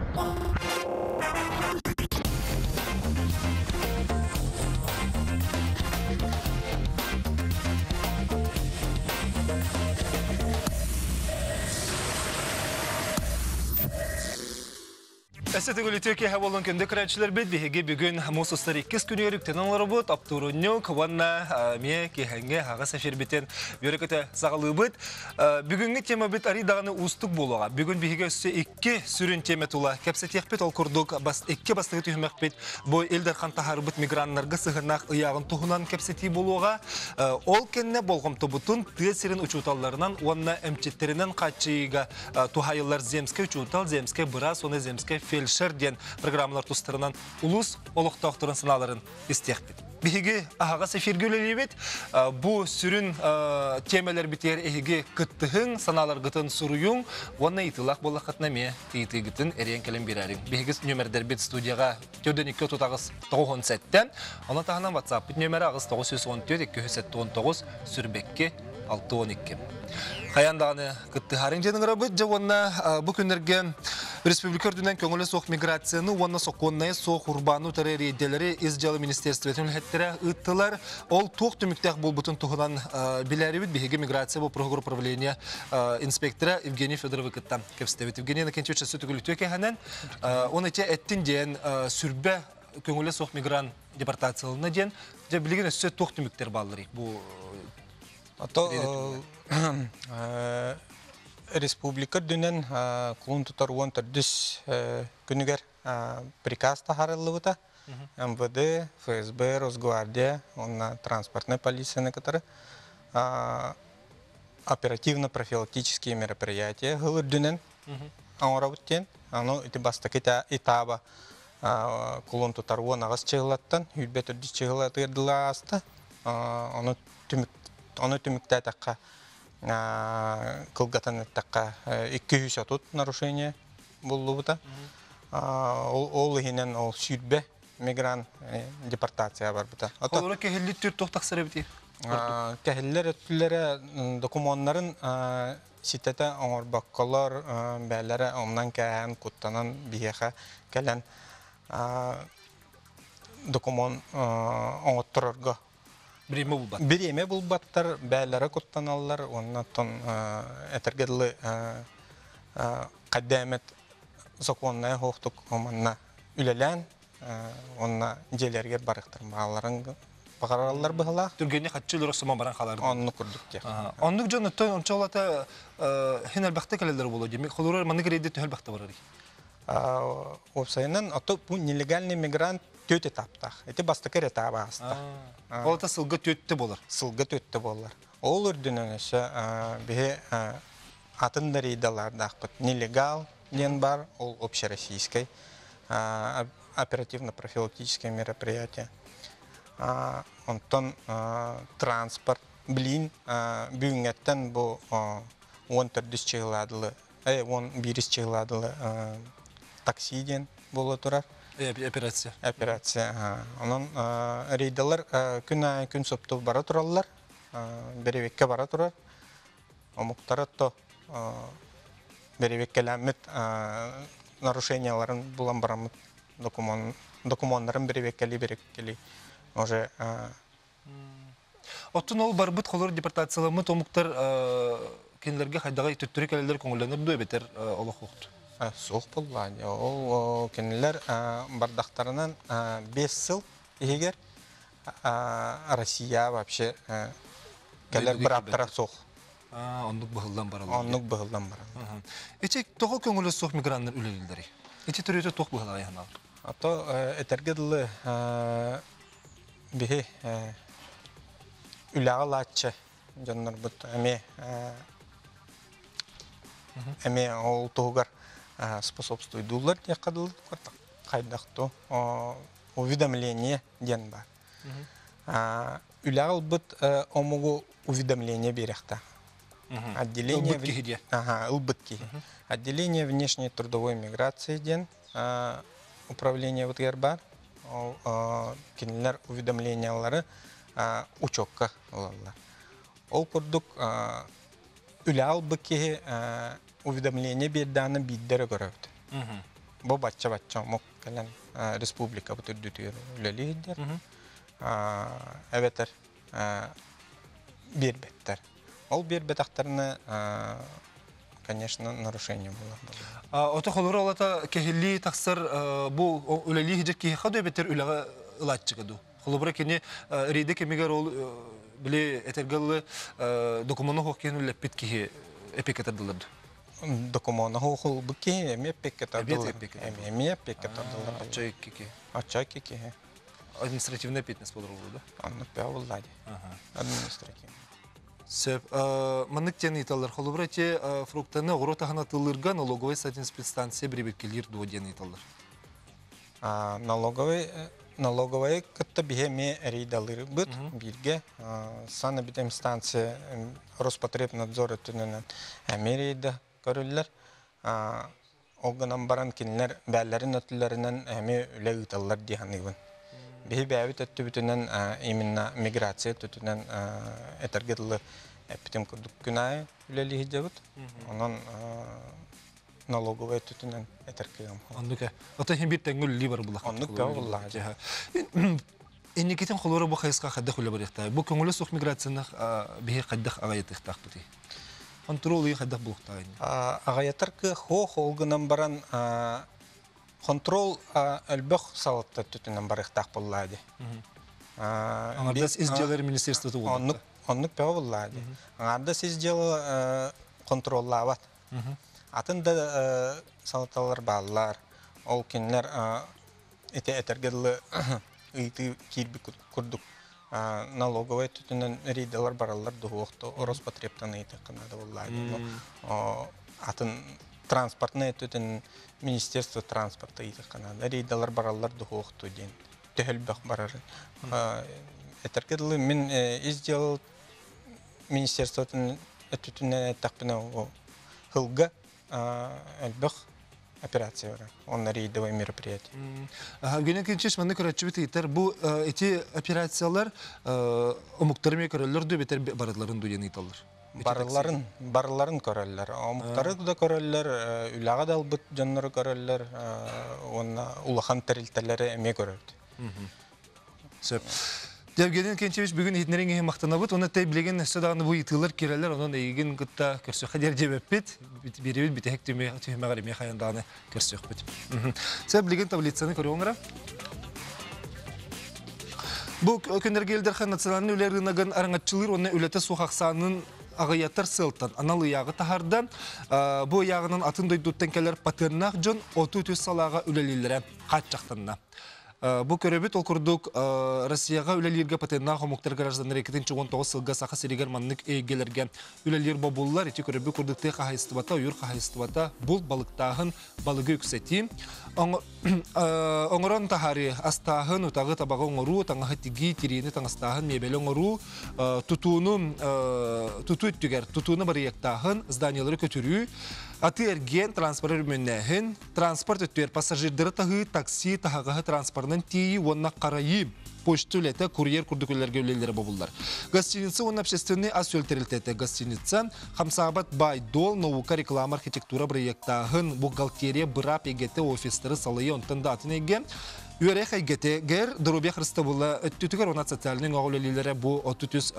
Әсетігілі төке хавалын көнді күрәтшілер бет бейге бүгін мұсыстар 2 күні өріктен олары бұд, аптурынню, каванна, ме, кехенге, аға сәфер бетен бөрекеті сағалы бұд. Бүгінгі тема бет аридағаны ұстық болуға. Бүгін бейге өсі 2 сүрін тема тұла. Кәпсет еқпет ол күрдік, 2 бастығы түйімәк бет. Бой елдер қантахары бұд миграннарға сығынақ ұяғын тұғынан кәпсеті болуға. Ол кенне болғым тұбытын түйесерін ұчуталарынан, онына әмчеттерінен қатшыйға тухайылар земске ұчутал, земске бұра, соны земске фельдшер ден программалар тустарынан улус олықтақтырын сыналарын істеқпет. Беге ағаға сәфергөлі бет, бұл сүрін темелер бітер әйге күттіғін, саналар ғытын сұруың, оны итылақ болақытына ме итті ғытын әрен кәлем берәрің. Бегіз нөмірдер бет студияға 4-2 тұтағыз 9 сәттен, оны тағынан WhatsApp бет нөмірі ағыз 914-279 сүрбекке 612. Қаяндағыны күтті харин женің рабыт, жауанна бұл күндерге Республика үрдінен көңілі соқ миграцияны, онына соққоннайы соқ урбану тәрер еделері изжалы министерстве түнілеттері ұттылар. Ол тоқ түміктәқ бұл бұтын тұғынан біләрі бүт, бейге миграция бұл программ управления инспектора Евгений Федоровы күттан кепстевет. Евгений Накенчевича сүтігілі төке ханан, оны те әттін ден сүрбе көңілі соқ мигрант депортациялына ден, білген өсі тоқ түміктер балыры. Республика дүнен құлын тұтар 14 күнігер приказ тахарылы бұта. МВД, ФСБ, Росгвардия, транспортная полиция, которые оперативно-профилактические мероприятия ғылыр дүнен аңыра бұттен. Эти бастакета этаба құлын тұтар 10 ағыз чығылаттан, үйбет үрдіс чығылаты ерділа асты. Оны түмікті әтаққа кылгатан таққа 200 отут нарушение болу бұта. Ол үйінен ол сүйдбе мигрант депортация бар бұта. Олары кәхілі түр тоқтақ сәрі біті? Кәхілілер өттілері документарын сететі оңыр баққалар бәлері омнан кәйін құттанан бейеға кәлін документ оңыттырырға. Биреме булбаттар бәләре куттаналлар, оннан этергедле кадамет законная хохтук оманна үлелән, онна jelерге барыктырмаларын багаралар быгыла. Түргәне хатчылар осма баран халар. Онны күрдүк те. Онны җаны той ончалата һин албакта келелер булу. Демек, хулар маны кредит албакта барыр. Опсайнан аты бу нелегальный мигрант төт этаптах. Эти бастакер этабы аста. Ол та сылгы төтті болар. Сылгы төтті болар. Ол үрдінен өші бе атын даридалар дақпыт. Нелегал ден бар, ол общероссийский оперативно-профилактическое мероприятие. Онтон транспорт, блин, бүгінгеттен бұл 14 чығыладылы, 11 чығыладылы такси ден болу тұрар. Операция. Операция. Onun reydalar gün soptu bara turallar. Berevekке bara turar. Muhtara to berevekkelenmet нарушенияларын булан барамыт документларын береккели уже Оттун ол барбыт холор депортациялымы томуктар кенлерге хайдагы төттүрү келелер көңүлөнөр дөө бетер олох хукт. Соқ болған. Ол кенелер бардақтарынан 5 жыл егер Россия вообще келер бір аптара соқ. Ондық бұғылдан баралар. Ондық бұғылдан баралар. Эти тоғы көңілі соқ мигранттар үлелілдері? Эти түреті тоқ бұғылға яғын алыр? Ато этергеділі бейі үләға латчы жандар бұд. Әме ол тұғығар способствует дулар те кадыл кайдакто уведомление ден бар. Үләл бит омугу уведомление беректа. Отделение внешней трудовой миграции ден управление вот бар. Кинлер уведомлениялары учокка олалар. Ол курдук үләл бит уведомление берданы биддері көрөвді. бу батча мок калан республика бүтүрдүтүр үлелидер. Эветер бир беттер. Ол бир бетактарына конечно, нарушение было. Ото холор алата кехилли таксар бу үлели хижек ки хаду бетер үлага ылатчыгыду. Холобра кене риде кемигер ол биле этергелле документно хоккен үлеппит ки эпикетадылды. Документно хол буки эме эпикетадылды. Эме эпикетадылды. Ачайки. Административная питнес болуру да? Анны пявуллади. Административный. Сөп, маннык тені италар холубра те фруктаны ғорота ғана тылырға налоговой сатинспецстанция біребеккелер дуа дені италар. Налоговой кытта бихеме рейдалыр бұд бірге. Саны бітем станция Роспотребнадзор өтінінен әме рейді көрілер. Олғынан баран кенілер бәлерін өтілерінен әме үлі ұталар дейханығын. Бихи бәвит өтті бүтінен именно миграция өтінен этергедлі әпітім күрдік күнай үлелі хиджабыт. Онан налоговай өтінен этергегім. Оннука. Ота хем бір тәңгіл үлі бар бұлақ. Оннука оллады. Эннекетен қолуыры бұл қайысқа қаддық үлі бар еқтай. Бұл көңілі соқ миграцияны бихи қаддық ағайет еқтақ бұты. Контрол үйі қаддық бұлықтағын. Ағайеттар кі хоқ олғынан баран контрол әлбәқ салатта түтінен барықтақ боллады. Аңардас изделер министерствоты болды? Оннық бәу боллады. Аңардас изделі контроллават. Атында салаталар балылар. Ол кенлер әтергелі ұйты кербі күрдік. Налоговай түтінен рейдалар баралар дұғықты. Роспотрептан ұйты қынады боллады. Атын транспортный түтін Министерство транспорта иді қанады. Рейдалар баралар дұғықты ден. Төхілбәқ барар. Әтергелі мен издел Министерство түтінен әттақпына ғылға әлбәқ операция бар. Онна рейдовый мероприятие. Генен кенчеш манны көрәтчі бітер. Бұл эти операциялар омуқтарымен көрәлер дөй бетер барадларын дөйен италар. Барыларын көрәлер. Омуқтары да көрәлер, үлаға да албыт жаннары көрәлер, улахан тәрілтәлері әме көрәлді. Сөп. Евгений Кенчевич бүгін етнерен ең мақтана бұд. Оны тәй білеген әстедағаны бұл етілер керәлер. Онын егін күтті көрсеуға дер жебіп бет. Беребет бітехек түймеғар еме қайындағаны көрсеуқ бет. Сөп білеген таблицаны көрі оңыра. Бұл көндерге елдерхан национальный үлер рыногын араңатчылыр, оны үлеті соқақсанын ағаяттар сылттан. Аналы яғы тахардан, бұл яғынан атын дойдуттен кәлер патырнақ жон 30 салаға үлелелері қатчақтанына. Бұл көребет ол күрдік Россияға үлелерге патенна қомуқтар граждандар 2019 сылға сақы серегер маннық егелерге үлелер бабулар. Еті көребет күрдікті қағайыстыбата, үйір қағайыстыбата бұл балықтағын балығы үксеті. Оңыран тахари астағын ұтағы табағы оңыру, таңағы тиги, тирені таңыстағын мебелі оңыру, тұтуыны бары ектағын, зданиялары көтірі, аты әрген транспорт өрменнәхін, транспорт өттер пассажирдары тағы такси тағағы транспортның тейі онына қарайы почта үлеті курьер күрдікөлерге үлелері бабылдар. Гостиница он общественный ас өлтерілтеті. Гостиница Хамсабат Байдол наука реклама архитектура проекттағын бухгалтерия бұрап егеті офистері салайы онтында атын еге. Үйерек егеті гер дұрубе қырысты бұлы өттітігер онат социалының оғылелері бұл отутүс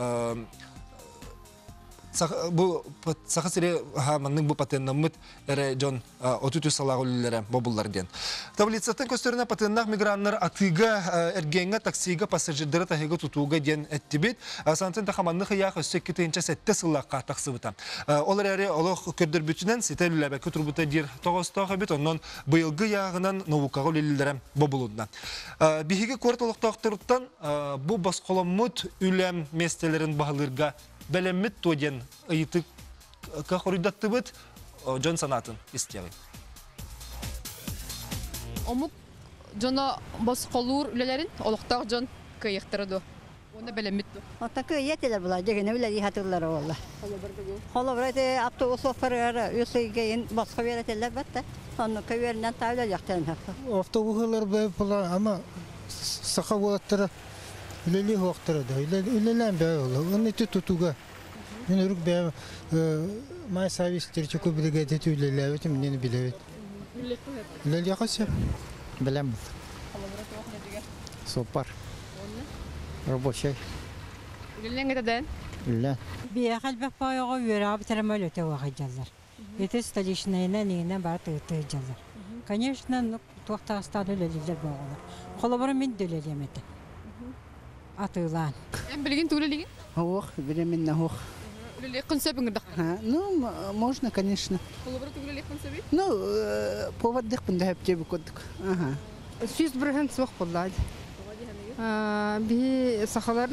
bu sakasire manning bu patennamit ere John otutü salağulilere bobullar den. Tablitsatın gösterine patennaq migranlar atıga ergenga taksiga pasajirlere tahiga tutuga den ettibit. Santın taxamanlı xiyaq össekketince sette sılaqqa taqsıbıta. Olar ere oloq kördür bütünen sitelüle kötürbuta dir toğostağı bit ondan bıyılgı yağınan novukağulilere bobulundan. Bihigi kortoloqtaqtırıttan bu basqolamut ülem mestelerin bağılırga Belemit tojen ayıtık kahoridattı bit John sanatın istiyor. Omuk John'a bas kolur ülelerin olukta John kıyıktırdı. Onu belemit. Hatta kıyıyeteler bular. Cegene bile hatırlar valla. Hala burada apta o soferler üseygeyin başka vereteler batta. Onu kıyılarından tavla yaktan hafta. Avtobular böyle falan ama sakavatları Lili hoqtırdı. Lililen be ola. Onu tutuga. Minuruk be may servisleri çok bilgete tüyleler vetim neni bilevet. Үлелі қасы білем. Сопар. Рабочий. Үлелен кетеден? Үлен. Биэхал бэх паайого үөраа битарамал өтө уахаджаллар. Эте столичныйна нигина бар тыытыыджаллар. Конечно, туактагастан үлелилер боголар. Холобору мен дөлелемете. Атыылаан. Эн билген түгүлелеген? Ох, временно ох. Үлелек кынсөбүн гырдак. Ну, можно, конечно. Холобору түгүлелек кынсөбү? Ну, поводдых пындахаптебі көдік. Ага. Süz bırhın soğuk bulladı. Bir sahalar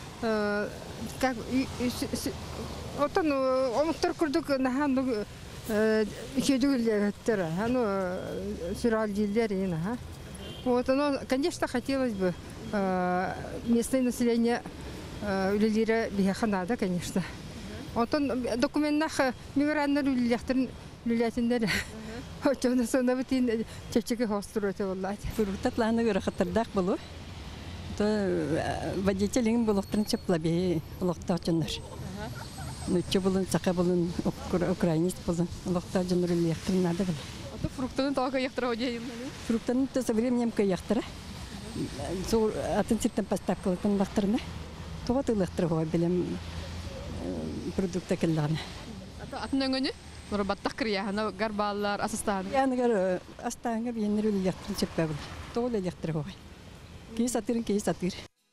otan omuktar kurduk nahan хедюльдер, ну сюралдилер и на. Вот оно, конечно, хотелось бы местное население улилира биханада, конечно. Вот он документах мигрантер улилятер улилятендер. Вот он сонавтин чечеге хостуроте валлать. Фуруктатланы гырахтырдак болу. То водителин булуктан чаплаби улуктачындар. Ну чебулун сакабулун украинист болун улуктачындар улияктырнады бул. Аты фруктаны тага яктыра одейм. Фруктаны то со временем каяктыра. Зор атын ситтен поставкалытын бактырны. Товат электриго билем продукта келланы. Атын өңөнү? Нурбаттак киряхана гарбаллар асыстан. Янагар астанга бенер улияктырын чеппебил. Тол электриго. Кей сатыр.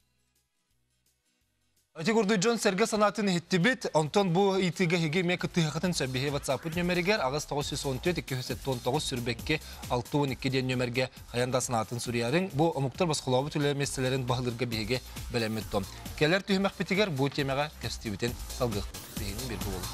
Атигурду Джон Серге санатын хиттибит, Антон бу итиге хиге мек тыхатын сөбихе WhatsApp нөмергер агыс 914-209 сүрбекке 612 ден нөмерге хаянда санатын сүриярын бу омуктар баскылабы төле месселерин баһылырга биге белеметтом. Келер түймәк битигер бу темага кестибитен салгы бейин бир болу.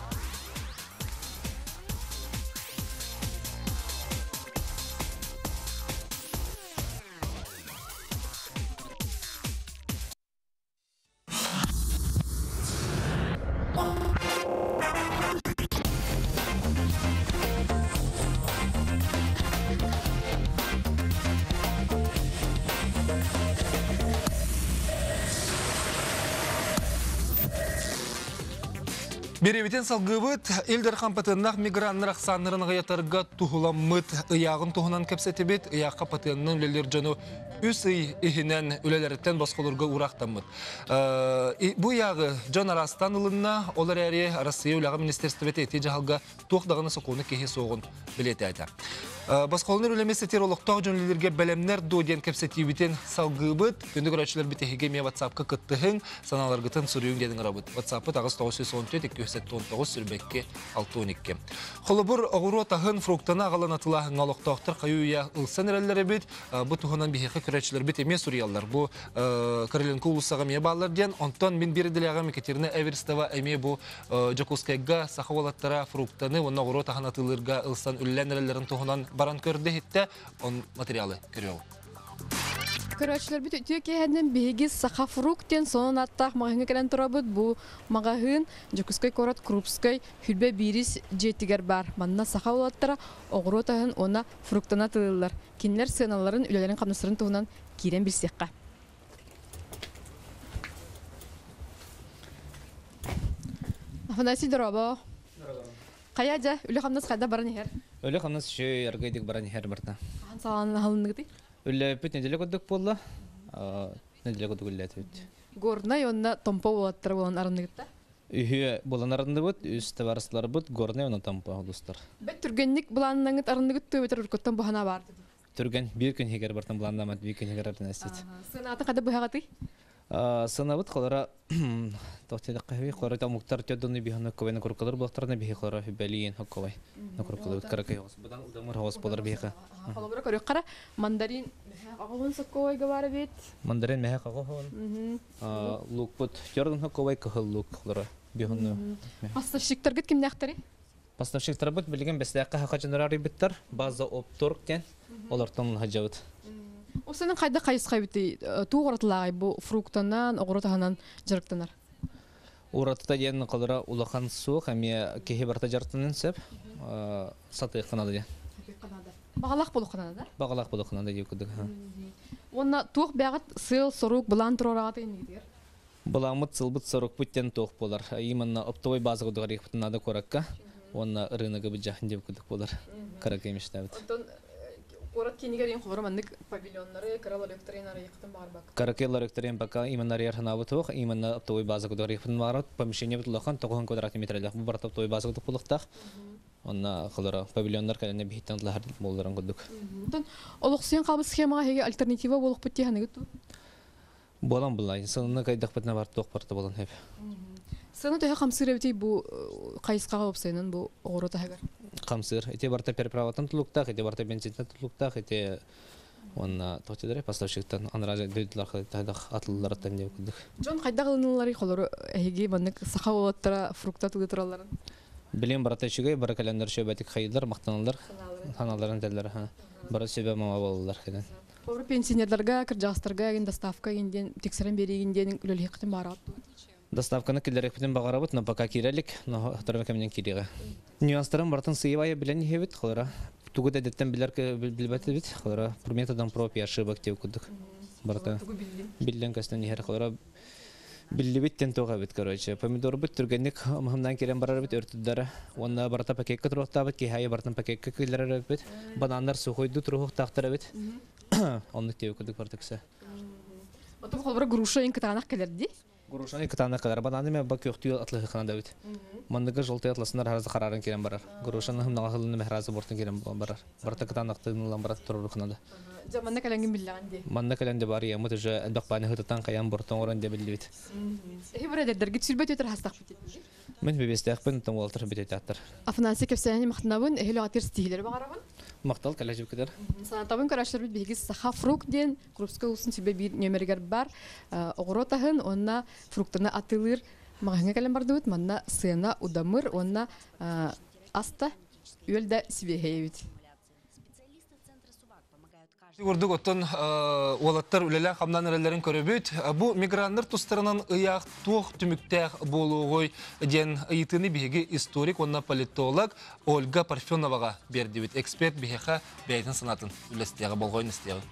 Беребетен салгыбыт, элдер қампатыннақ миграннар ақсанырын ғаятарға тұхыламыт, ұяғын тұхынан кәпсетебет, ұяққа патынның өлелер жону үс ихінен өлелеріттен басқолырға ұрақтамыд. Бұ яғы Джон Арастан ұлынна, олар әрі Россия өліға министерстветі еті жағалға тоқдағыны соқуыны кехе соғын білеті әді. Басқолыныр өлемесі теролықтақ жөнлерге бәлемнер доден кәпсетебетен салгыбыт, өнді көрәтшілер бітехеге ме WhatsApp-қа күттіхін, саналарғытын сүрүйін дедін ғырабыд. WhatsApp-ы тағыз 914-219 сүрбекке 612. Холобур оғыру тағын фруктана ағалан атылағын алықтақтыр қайуя ұлсан әрәлері бет, бұ тұғынан бейхе көрәтшілер бет еме сүриялар. Бұ Короленко ұлысаға ме балар ден, онтан мен береділіға Екатерина Эверстова әме бұ Джокускайға сақавалаттара фруктаны, оны оғыру тағын атылырға ұлсан үллән әрәлерін тұғынан баран көрді хетті, он материалы көреу. Көрәчләр бит төкәһеннән бигез саха фруктен сонун аттак магыңа келен турабыт бу магахын Жокускай корат Крупскай хүлбе бирис жетигер бар. Манна саха улаттара огротаһын она фруктана тыллар. Кинлер сыналарын үлеләрен камнысырын тугунан кирен билсекка. Афанасий дорабо. Каяжа үле камнас кайда баран хер. Ölü kanız şu yargıydık baran her barda. Ансалан халынды. Ölü püt nedele koyduk bolla. Nedele koyduk üllet. Горна онна томпо улаттар болан арындыгытта. Ühü bolan arındı bud, üstte varıslar bud, gorne ona tampa olustlar. Бет түргенник буланнаңыт арындыгытты бетер уркоттан бахана барды. Türgen bir gün heger bardan bulandamat, bir gün heger arın estet. Сынааты када бахагаты? Сынабыт қалара тоқтеді қағи қалара та мұқтар төдіні бейхана көбені көркалар бұлақтарына бейхи қалара бәлейін хаққавай. Көркалар өткара кай оғыз. Бұдан ұдамыр хауыз болар бейхі. Қалабыра көрек қара мандарин ағауын саққавайға бары бет. Мандарин мәхі қағауын. Лук бұд. Ярдың хаққавай қағыл лук қалара бейханы. Паставщиктар гет кімді ақтары? Паставщиктар бұд білген бәсіләққа хақа жанарары біттар. База оптор кен олартан хажабыд. Осының қайда қайысқай бітті туғыратылағай бұл фруктанан, оғыратағанан жарықтанар? Уратыта ден қалыра улақан суық, әме кеге барта жарықтанын сәп саты қанады ден. Бағалақ болу қанады? Бағалақ болу қанады ден күдік. Онна туық бәғат сыл, соруқ, бұлан тұрорағаты енегедер? Бұламыт, сылбыт, соруқ бүттен туық болар. Иманна оптовой базы құдығар екпітін ады қораққа. Онна рынығы бұд жақын деп күдік болар. Қарақ емешті әбіт. Орат кенигерин холора маннык павильоннары, каралар экторинары яктан бар бак. Каракеллар эктерен пока именно рерхана бутух, именно оптовый база кудор ихпен марат, помещение бутулахан 9 квадрат метрлях. Бу барта оптовый база кудук булыктах. Онна холора павильоннар калene бихтан лахар болдыран кудук. Тон олуксен кабы схемага хеге альтернатива болуп битти ханыгы. Болан булай, сынны кайдак битне бар ток барта болан хеп. Сыны төһө камсырыбыты бу кайыскага опсайнын бу огорота хагар. Камсыр, эти барта переправатан тулуктах, эти барта бензинтан тулуктах, эти онна тотидере поставщиктан анража дөйдлар хадах атлылардан деп кудук. Жон кайда кылыналары холор хеге маннык саха болоттара фрукта тугытраларын. Билем барта чыгай, бар календар шөбәтик хайылдар, мактаналар, ханаларын телләр ха. Бара сөбә мама болалар хәдән. Олар пенсионерларга, кыржастарга ген доставка генден тексерен берегенден үлел хектен барат. Доставканы килдерек битен багарабыт, но пока кирелик, но хатырга кемнен кирига. Нюанстарын бартын сыйвая белән хебит, холора. Тугы да деттен билер билбәт бит, холора. Методан пропия ошибок деп кудык. Барта. Билден кастан нихер холора. Билибиттен тога бит, короче. Помидор бит түргенник мамдан келен барар бит өртүддәре. Онда барта пакетка турыкта бит, ки хай бартын пакетка килдерер бит. Банандар сухойду турык тактыра бит. Онны деп кудык бартыкса. Отом холора груша ин кытанак келерди. Грушаны кытана калар. Бананы мен бак юкту атлы хана бит. Мандыгы жолты атласындар харазы карарын келен барар. Грушаны хымнага хылны мехразы бортын келен барар. Барта кытанактын барат турыр ханада. Жаманда каленген биллаганди. Манда календе бар я мут уже адбакпаны хытатан каян бортон оран деп билбит. Хибредерге сүрбөт өтөр хастак бит. Мен бебестекпен том Валтер битетаттар. Афнанси кепсәне мактнабын, эхле атыр стилер багарабын. Мактал калажып кедер. Санатабын карашлар бит бигис саха фрукт ден, крупская усын себе бир нөмергер бар. Огоротахын, онна фруктаны атылыр. Магыңа кален барды бит, манна сына удамыр, онна аста үлдә себе хейбит. Урдук оттон олаттар үлелен хамдан әрелерін көрөбөт. Бу мигранттар тустарынан ыяк туох түмүктәк болугой ден ыйтыны биһиги историк, онна политолог Ольга Парфеновага берди бит. Эксперт биһиха бәйтін санатын үлестегі болғойын істегі.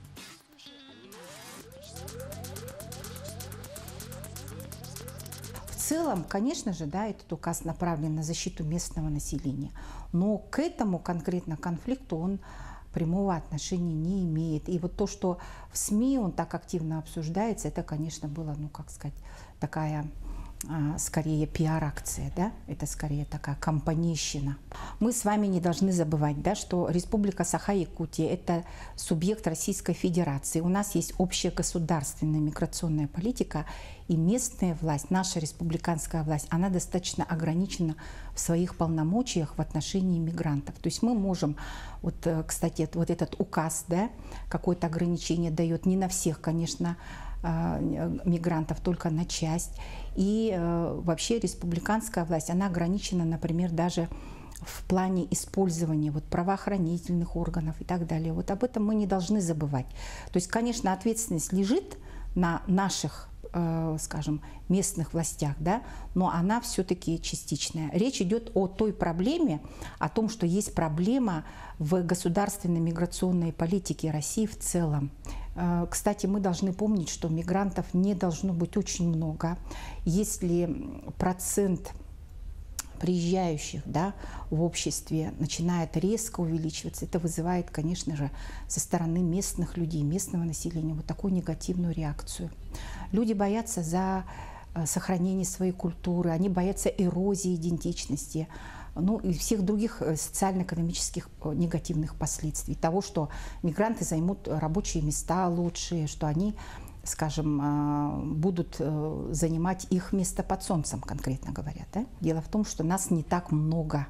В целом, конечно же, да, этот указ направлен на защиту местного населения. Но к этому конкретно конфликту он прямого отношения не имеет. И вот то, что в СМИ он так активно обсуждается, это, конечно, было, ну, как сказать, такая скорее пиар-акция, да? Это скорее такая компанейщина. Мы с вами не должны забывать, да, что Республика Саха-Якутия – это субъект Российской Федерации. У нас есть общая государственная миграционная политика, и местная власть, наша республиканская власть, она достаточно ограничена в своих полномочиях в отношении мигрантов. То есть мы можем, вот, кстати, вот этот указ, да, какое-то ограничение дает не на всех, конечно, мигрантов, только на часть. И вообще республиканская власть, она ограничена, например, даже в плане использования вот, правоохранительных органов и так далее. Вот об этом мы не должны забывать. То есть, конечно, ответственность лежит на наших, скажем, местных властях, да, но она все-таки частичная. Речь идет о той проблеме, о том, что есть проблема в государственной миграционной политике России в целом. Кстати, мы должны помнить, что мигрантов не должно быть очень много. Если процент приезжающих, да, в обществе начинает резко увеличиваться, это вызывает, конечно же, со стороны местных людей, местного населения вот такую негативную реакцию. Люди боятся за сохранение своей культуры, они боятся эрозии идентичности, ну и всех других социально-экономических негативных последствий. Того, что мигранты займут рабочие места лучшие, что они, скажем, будут занимать их место под солнцем, конкретно говоря. Да? Дело в том, что нас не так много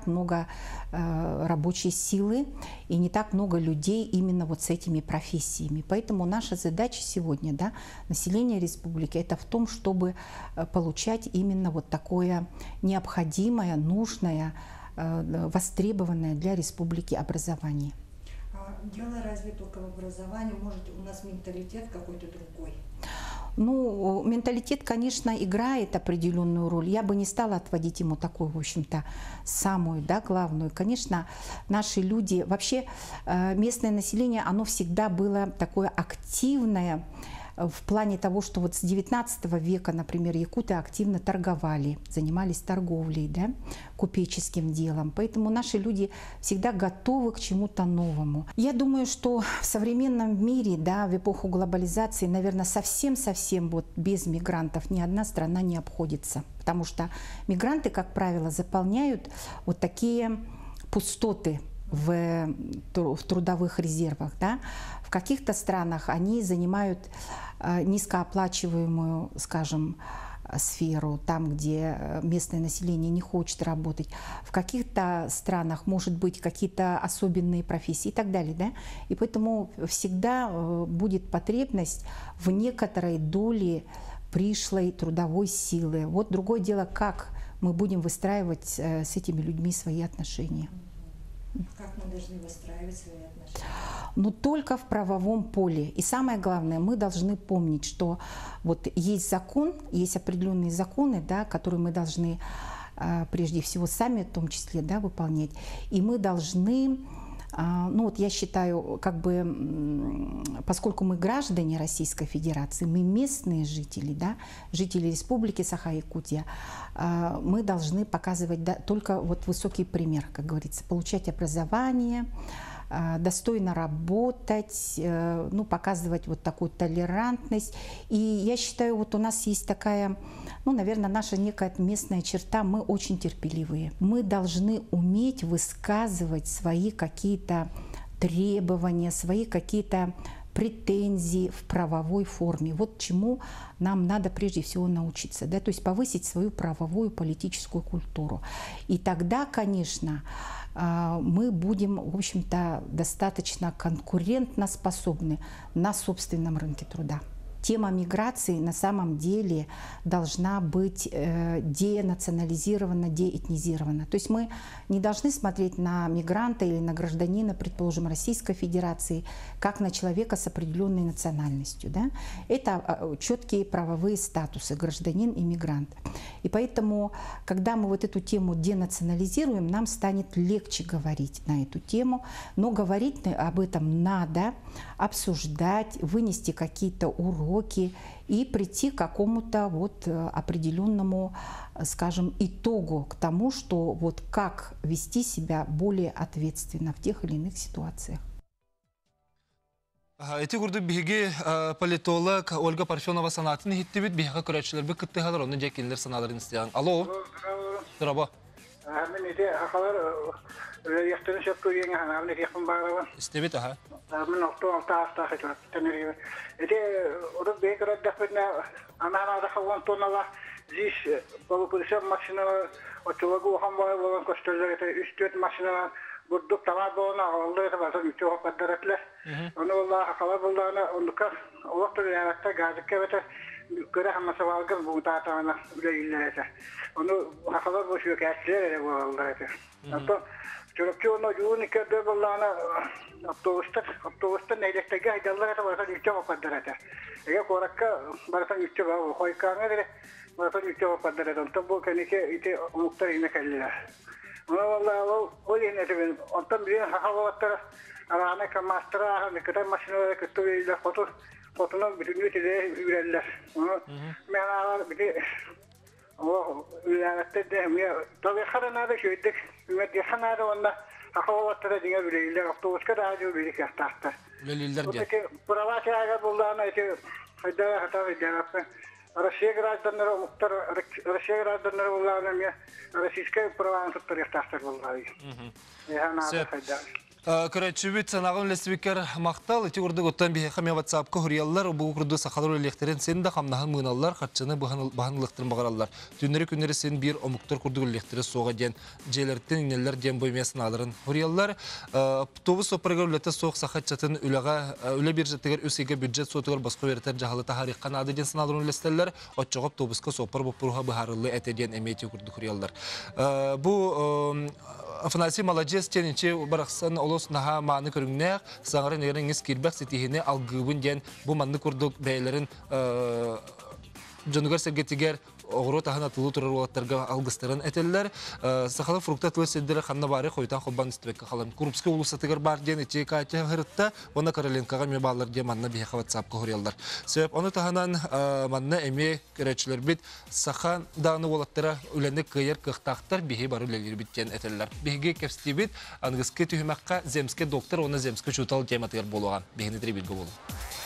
рабочей силы и не так много людей именно вот с этими профессиями. Поэтому наша задача сегодня, да, населения республики, это в том, чтобы получать именно вот такое необходимое, нужное, востребованное для республики образование. Дело разве только в образовании, может, у нас менталитет какой-то другой? Ну, менталитет, конечно, играет определенную роль. Я бы не стала отводить ему такую, в общем-то, самую, да, главную. Конечно, наши люди, вообще местное население, оно всегда было такое активное, в плане того, что вот с 19 века, например, якуты активно торговали, занимались торговлей, да, купеческим делом. Поэтому наши люди всегда готовы к чему-то новому. Я думаю, что в современном мире, да, в эпоху глобализации, наверное, совсем-совсем вот без мигрантов ни одна страна не обходится. Потому что мигранты, как правило, заполняют вот такие пустоты в трудовых резервах. Да? В каких-то странах они занимают низкооплачиваемую, скажем, сферу, там, где местное население не хочет работать. В каких-то странах, может быть, какие-то особенные профессии и так далее. Да? И поэтому всегда будет потребность в некоторой доле пришлой трудовой силы. Вот другое дело, как мы будем выстраивать с этими людьми свои отношения. Как мы должны выстраивать свои отношения? Но только в правовом поле. И самое главное, мы должны помнить, что вот есть закон, есть определенные законы, да, которые мы должны прежде всего сами в том числе, да, выполнять. И мы должны, ну вот я считаю, как бы, поскольку мы граждане Российской Федерации, мы местные жители, да, жители Республики Саха-Якутия, мы должны показывать, да, только вот высокий пример, как говорится, получать образование, достойно работать, ну, показывать вот такую толерантность. И я считаю, вот у нас есть такая, ну, наверное, наша некая местная черта, мы очень терпеливые. Мы должны уметь высказывать свои какие-то требования, свои какие-то претензии в правовой форме. Вот чему нам надо прежде всего научиться, да? То есть повысить свою правовую политическую культуру. И тогда, конечно, мы будем, в общем-то, достаточно конкурентно способны на собственном рынке труда. Тема миграции на самом деле должна быть денационализирована, деэтнизирована. То есть мы не должны смотреть на мигранта или на гражданина, предположим, Российской Федерации, как на человека с определенной национальностью. Да? Это четкие правовые статусы гражданин и мигрант. И поэтому, когда мы вот эту тему денационализируем, нам станет легче говорить на эту тему. Но говорить об этом надо, обсуждать, вынести какие-то уроки и прийти к какому-то вот определенному, скажем, итогу к тому, что вот как вести себя более ответственно в тех или иных ситуациях. Эти гурды биги политолог Ольга Парфенова санатын хиттибит бига көрәтчеләр бик кытты халар оны дәкинләр саналарын истәгән. Алло. Здорово. Мен иде ахалар яхтын шапку еңә һәм не яхын барабан. Истебит аха. Мен авто хәтер тәнәри. Иде урып бекрат дафна анана да хаван тонала зиш полупулиса машина отчугу хамбай болон костелләр үстөт машина бурдук тамадона алды да базар үтө каддаратлар. Оны Аллах ахалар булдана онка вакыт яратта газыкка бете көрә һәм савалгы бу татана үләйләрәсә. Оны ахалар бу шука әчләр булдырды. Ато чөрөкчөне юника да булдана автобуста нәйлектәге айдаллар да базар үтө каддарата. Әгә коракка барсан үтө ба койкаңа дире базар үтө каддарата. Ото бу кенеке ите онуктар ине кәлләр. Оны Аллах ул ине дибен онтан бир хавалаттар араны камастра никата машина көтөйләр фотоны бүтүнү теле үрәлләр. Мен алар бите о үләнәттә дә мен табы харана да шөйдек. Мен дихана да онда хавалаттар дигә үрәлләр автобуска да җу бирик яктакта. Лелиләр дә. Провокация булдана эти хайда хата дигән. Россия гражданлары муктар Россия гражданлары булган мен российская праван туттар яктактар булган. Көрәтчебит санагын лесбикер мактал эти урды готтан бихе хәм WhatsApp-ка хурияллар бу урды сахалар электрен сен да хамнаһын мыналлар хатчыны баһанлыктыр багараллар. Түннәре сен бир омуктар курдук электре сога ден җеләртен иннелләр ден боймасын алырын. Хурияллар автобус операторлары сог сахатчатын үлә бирҗәтегәр үсегә бюджет сотыгыр баска бертер җаһалы тарих канады ден сыналарын лестелләр отчыгып автобуска сопар бу пурга баһарлы әтәдән әмәти курдук хурияллар. Бу Афанасий молодец тенече барахсан олос наха маны көрүннәк саңры нерен искирбәк ситихине алгыбын ден бу манны курдук бәйләрен Жонугар сергетигер оғыру тағын атылу тұрар олаттарға алғыстарын әтелілер. Сақалы фрукта тұлы седдері қанна бары қойтан қолбан үстібекке қалам. Курбскі улысатығыр бар ден ече кайты ғырытта, оны Каролинкаға ме балар де манна бейхе ватсапқа ғырелдар. Сөйіп, оны тағынан манна әме көрәтшілер бит сақан дағыны олаттыра үләні көйер қықтақтар бейхе бар үлелер біттен әтелілер. Бейхеге кәпсті бит, аңғызкі түйімаққа земске доктор, оны земске чутал тематығыр болуған. Бейхені требілгі болу.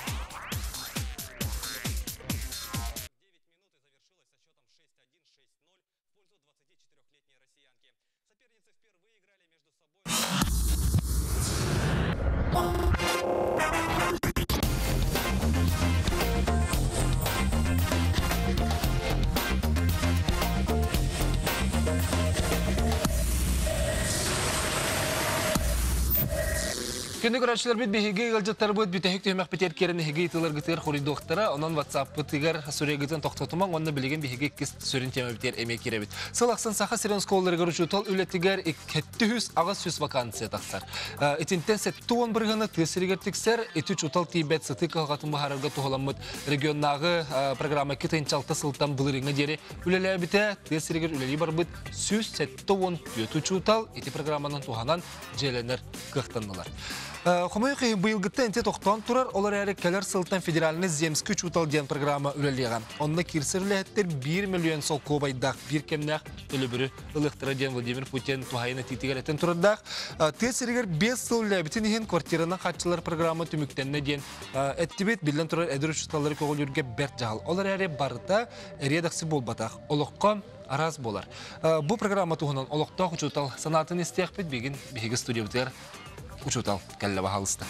Күнді көрәтшілер бит бейхеге ғылжаттар бұд бітәхік түймәк бітер керін хеге етілер гітер қоры доқтара, онан WhatsApp бұтығар сүрегітін тоқтатыман, онны білеген бейхеге кес сүрін тема бітер әме кере бит. Сыл ақсын сақа сирен сколлары ғырышу тол үлеттігер 200 ағыз сүз вакансия тақсар. Етінтен сәтті он бірғаны тесірігер тіксер, еті чутал тейбет сыты қалғатын бұхарарға тұғыламыд регионнағы программа кетайынчалты сылттан бұлырыңа дері үлелі біте тесірігер үлелі бар бұд сүз сәтті он еті чутал еті программанын туғанан желенер қықтанылар. Хомойқы бұйылғытта әнте тоқтан тұрар, олар әрі кәлер сылттан федералыны земскі чутал ден программа үлеліған. Онына кирсір үләттер 1 миллион сол көбайдақ, бір кемнәқ үлі бүрі ұлықтыра ден Владимир Путин туғайына тетігер әтен тұрардақ. Тесірігер 5 сыл үләбітін еген квартирана қатшылар программа түміктенне ден әттібет білден тұрар әдір ұшыталары көғыл үрге бәрт жағыл. Олар әрі барыта әредақсы болбатақ. Олыққан араз болар. Бұл программа туғынан олықтақ ұчутал санатын істеқ бет беген бейгі студия учутал кәлі бағалысты.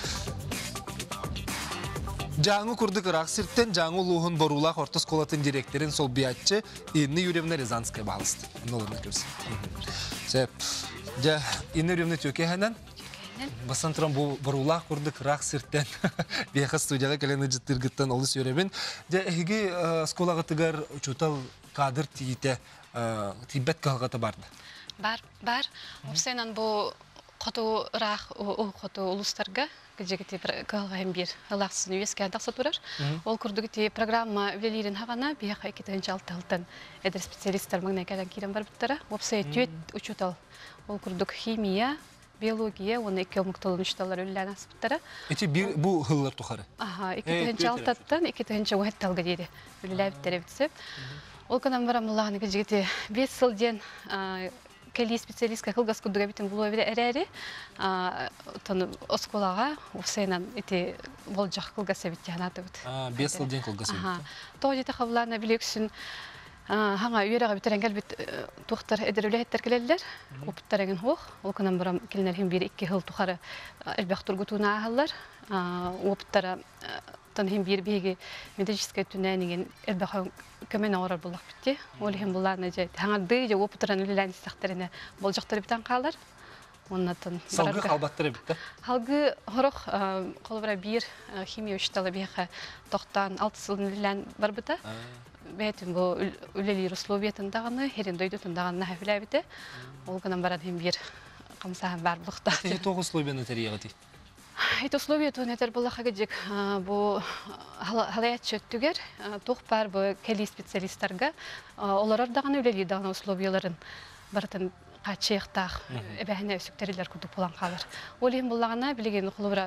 Жаңы күрдік Рақсирттен жаңы ұлығын борулақ ортыс қолатын директорин сол биятчы Инна Юрьевна Рязанская бағалысты. Нолырны көрсі. Инна Юрьевна төке әнен? Басан тұран борулақ күрдік Рақсирттен бейқы студияға кәлені жыттырғыттан олыс өребін. Әйге сколаға тығар учутал қадыр тейті тибет қалғаты барды? Бар. Опсайнан бұл Қоту рақ қоту ұлыстарға кәжегіте қалғайын бір лақсын үйеске андақса тұрар. Ол күрдігіте программа велерін хағана бейқа 2-6-алтын әдір специалисттар маңнай кәлін керен бар бұттара. Опсай түйет учутал. Ол күрдік химия, биология, оны 2-3-талар өлілән асып бұттара. Эти бұл ғылылар тұқары? 2-6-аттан 2-5-талға дейді өліләй біттері бітсіп. Ол қанан барамылағын кәжегіте 5 сылден Кәлі специалистка қылғас күдіға бітін бұл өйбірі әрі осколаға ұсайнан бұл жақ қылғас әбітті анаты бұд. 5 сылден қылғас әбітті? Тоғы жеті қабылағына білек үшін хаңа үйеріға бітірен кәлбіт тұқтар әдір өләйттер келелілер, опыттарығын хоқ. Ол күнан бұрам келінерген бері 2 ғыл тұқары әлбәқ тұрғытуына ағалар. Опыттары тонхим бир беги методическая түнәнеген элбаха көмен авырар булак битти. Ол хим булларны жай. Хаңарды же опытран үлелән сақтарына болжақтар биттан қалар. Оннатын салгы халбаттыр битти. Халгы хорох колбара бир химия учталы беха тоқтан 6 сылын үлелән бар бита. Бәйтін бұл үлелер условиятын дағаны, херен дойдытын дағаны хафилай бите. Ол гынан баран хим бир қамсахан бар бұлықта. Тоғы условияны тәрияғы дей? Это условия то нетер было хагадик, бо халаячы түгер, тоқ бар бо кәли специалисттарға, олар дағаны үлелі дағаны условияларын баратын қачиқтақ, әбәхіне өсіктерілер күдік болан қалар. Ол ең болағына білеген құлыбыра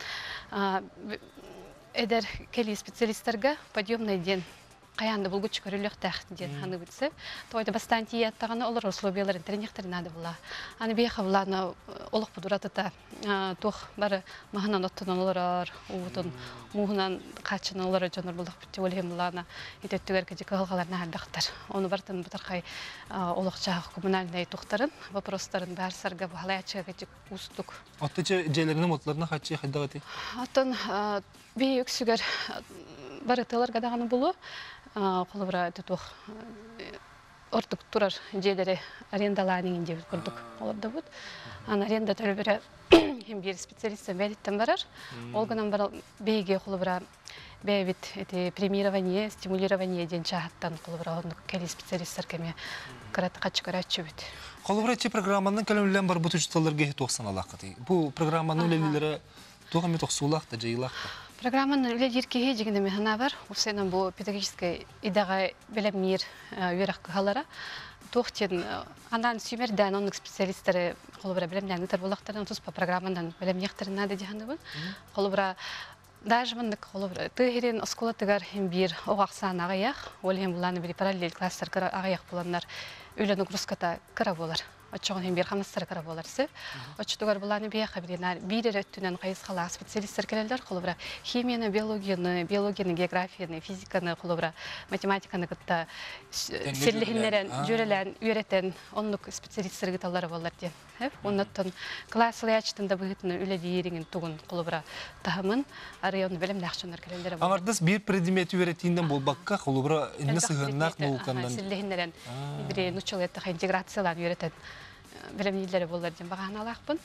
әдер кәли специалисттарға подъемный ден қаянды бұл күтші көрілік тәқтіден ханы бітсі. Тойды бастан тияттағаны олар условияларын тренектерін ады бұла. Аны бейхі бұланы олық бұдыратыта тоқ бары мағынан оттын олар, уытын мұғынан қачын олар жоныр бұлдық бітті өлген бұланы ететтігер кәдек ғылғаларына әлдіқтар. Оны бартын бұтарқай олық жағы коммунальный тоқтарын, вопростарын бәр сарға бұғалай ачыға кәдек ұстық. Оттычы жайлерінің отларына қачы қайдағы дей? Оттын бей өксігер барытылар қадағаны бұлы, қолыбыра тұтуқ ортық тұрар жедері арендаланыңын деп көрдік оларда бұд. Аренда төлі бірі бір специалистен бәдеттен барар. Ол ғынан бар бейге қолыбыра бәйбіт премирование, стимулирование ден чағаттан қолыбыра ондық кәлі специалисттер кәме қыраты қачы көратшы бүд. Қолыбыра те программаның кәлімлен бар бұт үшіталарға тоқсан алақы дей. Бұл программаның өлелері тоғаме тоқсулақ та, жайылақ та? Программаны үле диркеге дегенде механа бар. Усенен бу педагогический идага белем мир үйрәк калара. Тохтен анан сүймердән оның специалисттары колыбра белемдән үтер булактардан туспа программадан белем яктырына да дигәндә. Колыбра даже мындык колыбра тыгырын оскола тыгар һәм бир огаксан агаяк, ол һәм буланы бер параллель класстар кара агаяк буланнар. Үлән курската кара булар. Очоң һәм бер хамастар кара буларсы. Очтугар буланы бия хәбирнар бир рәттүнән кайыс хала специалисттар келәләр колыбра химияны, биологияны, географияны, физиканы колыбра математиканы кытта серлехиннәрен җөрәлән үйрәтән онлык специалисттар гыталары булар ди. Оннан класслы ачтында быгытны үле диереген тугын колыбра тахымын район белем нахчыннар келәләр. Аңардыс бир предмет үйрәтиндән булбакка колыбра инде сыгыннак наукандан. Серлехиннәрен бир нучылетта интеграциялар үйрәтән белемниләре булар дигән багана алакпын.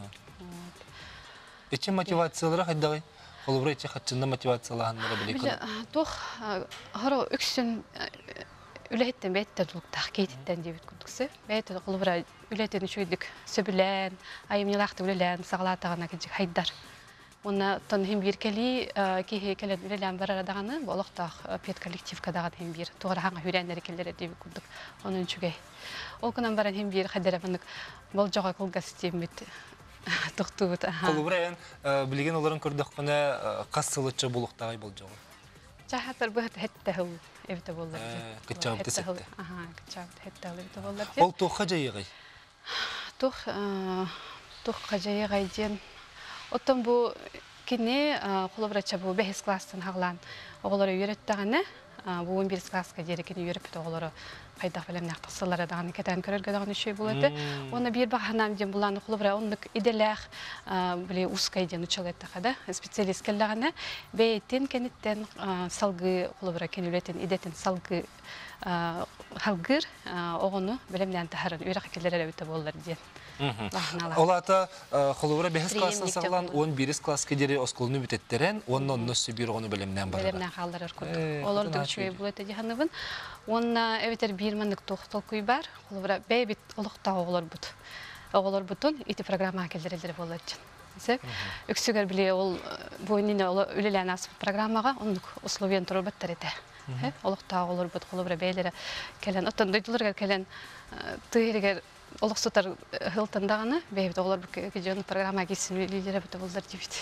Эче мотивациялары хайдагы? Колыбра эче хатчында мотивацияларны белек. Тох хара үксен үләттән бәйттә тулыктак кейттән дип күрдүксе. Бәйттә колыбра үләттән шуйдык сөбелән, айымнылакты үләлән саглатагына кичек хайдар. Онна тон һәм бир кели ки келән үләлән бар арадаганы болохтак пет коллективка дагы һәм бир тугры хаңа хүрәннәр келәләр дип күрдүк. Onun чугай. Ол кынан баран һәм бир хәдәрәмнек бол жага кылгас тимит токтубут. Колыбра билеген оларын күрдүк кына кассылычы булуктагы бол жога. Жахатыр быт хәтта хул эвтә булды. Кычап тесетте. Кычап хәтта эвтә булды. Ол тохка җайгы. Тохка җайгы дигән. Оттан бу кине колыбрача бу 5 класстан хаглан оглары үйрәттәгәне, бу 11 класска дирекене үйрәп оглары кайда белән нәктәсәләр дагы кетән көрергә дагы шуй булды. Оны бир баханам дигән буланы колыбра онлык иделәх биле ускай дигән училетта хада специалист келләгәне бейтен кенеттен салгы колыбра кенүлетен идетен салгы халгыр огону белемнән тахарын үйрәк келләр өтә булдыр дигән. Олата колыбра 5 класстан саглан 11 класска дире осколны бүтеттерен, оннан нөсө бир огону белемнән бар. Белемнән халлар күрдүк. Олардан шуй булды дигәннән. Онна эветер бир мандык тохтол куй бар. Колыбра бебит олукта оглар бут. Оглар бутун ити программа келдерелер болот. Сеп үксүгөр биле ол буйнине үлелән ас программага онлук условиен турбаттар ите. Олукта оглар бут колыбра бейлере келен оттан дойдуларга келен тыйрыгер олуксутар хылтындаганы бебит оглар бу кежөн программа кесин лидер бут булдар дибит.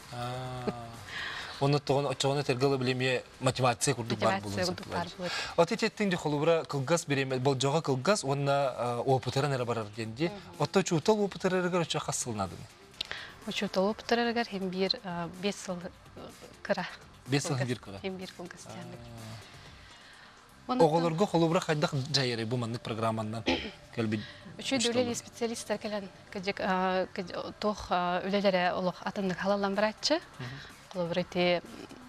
Оны тоғын очоғыны тергілі білеме мотивация күрдік бар болуын. Отететтің де қолыбыра қылғас береме, бұл жоға қылғас, онына опытырын әрі барар денде. Отта чуытал опытырырығар өчі қасылынады? Чуытал опытырырығар хем бір 5 жыл кыра. 5 жыл бір кыра? Хем бір қылғас дияндық. Оғылырғы қолыбыра қайдақ жайыры бұл маңдық программандан кәлбі? Үші өлелі специалисттар кәлін тоқ өлелері олық атындық халалан біратшы. Колыбрыты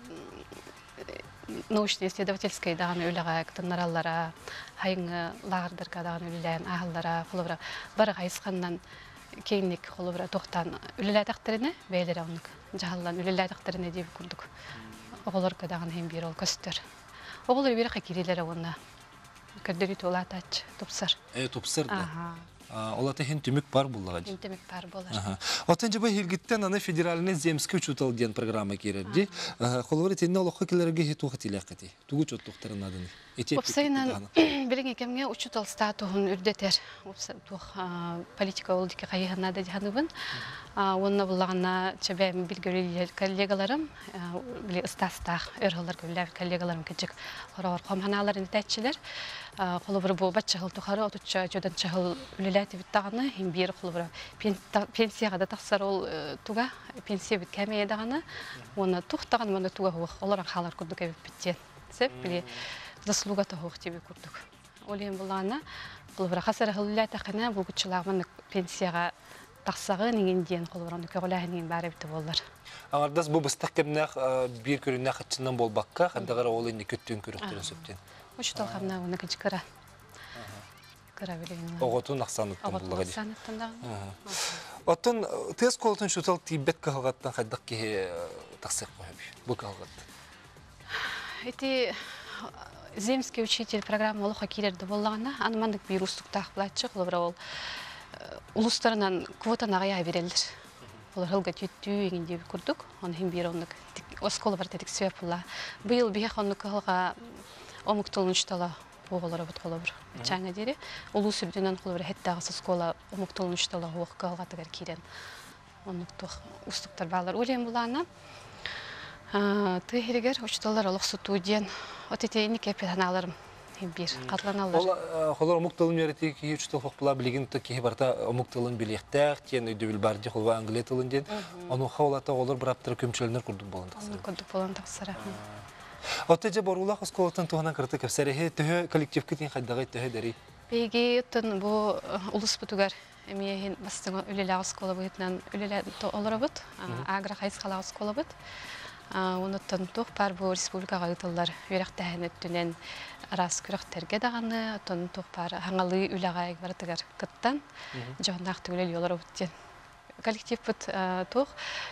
научно-исследовательской даганы үләгә тыннараллара, хайңы лагердерга даганы үлән ахыллара, колыбра бар гайсканнан кейник колыбра токтан үләлә тактырыны бәйләре унык жаһаллан үләлә тактырыны дип күрдүк. Оголорга даганы һәм бир ул көстөр. Оголор бир хакириләре уна. Кәдәри толатач, тупсар. Тупсар да. Олата хен түмік бар болуға. Хен түмік бар болар. Оттан жаба хелгіттен аны федераліне земскі учутал ден программа керерді. Қолуары тенне олыққа келерге хету қатилек қати. Туғы чоттуқтарын адыны. Опсайнан білің екемге учутал статуғын үрдетер. Политика олдеке қайығына да дегенігін. Онына бұлағына чәбәм білгөрелер коллегаларым, біле ұстастақ өрғылар көлләр коллегаларым кәжік қорағыр қомханаларын тәтшілер. Қолыбыр бұл батшы ғыл тұқары, отуча жөден чағыл үліләті біттағаны, бер қолыбыр пенсияға да тақсар ол туға, пенсия біт кәмейе дағаны, оны тұқтаған мұны туға хуық, оларан қалар күрдік әбіп біттен. Сәп, біле заслуға тұғық тебе күрдік. Олен бұлағына, қолыбыр қасар ғыл үліләті қына, бұл күтшілағымын пенсияға тақсағы неген дейін қолыбыраны көғіләғын неген бәрі бітті болар. Аңардас бұл бұстақ кемнәқ бір көріннәқ қытшынан бол баққа, қандағара ол енді көттен көріктірін сөптен. Учтал хамна оны кыч кыра. Кыра билген. Оготун аксаныттан булга ди. Аксаныттан да. Оттон тез колтун шутал тибет калгаттан хайдак ки таксык коюп. Бу калгат. Эти земский учитель программа Олоха килерди боллагана, анмандык бир устуктак булачы, колбра ол улустарынан квотаны ая берелдир. болар хылга түттүү эгинде курдук. Оны хим бир оннук оскола бар тетик сөп була. Быйыл бих оннук кылга омуктулуштала оголора бут колобур. Чаңа дере улуу сүбдүнөн колобур хеттагы школа омуктулуштала ок калгатыгар кирен. Оннук тох устуктар балар олем булана. Тыгерегер учталар олох студент. Отете кепетаналарым бир катланалар. Ол холор омуктулун ярыты ки учтал хокпула билигин ки барта омуктулун билектер, тен өйдөбүл барды холва англия тылын ден. Аны хавлата олор бираптыр көмчөлөнөр курдук болондуксара. Курдук болондуксара. Отеже борулах осколтан тухана кырты кепсереhe төһө коллектив китин хайдагы төһө дери. Беги тон бу улус бутугар эмиен бастыгы үлеле школа бутнан үлеле олорабыт, агра хайскала школа бут. Онуттан тух пар бу республикага ытыллар үрәктәһен өттүнен рас күрәктерге даганы, тон тух пар хаңалы үләгай бартыгар кыттан жоннак түгел юллар үттен. Коллектив бут тух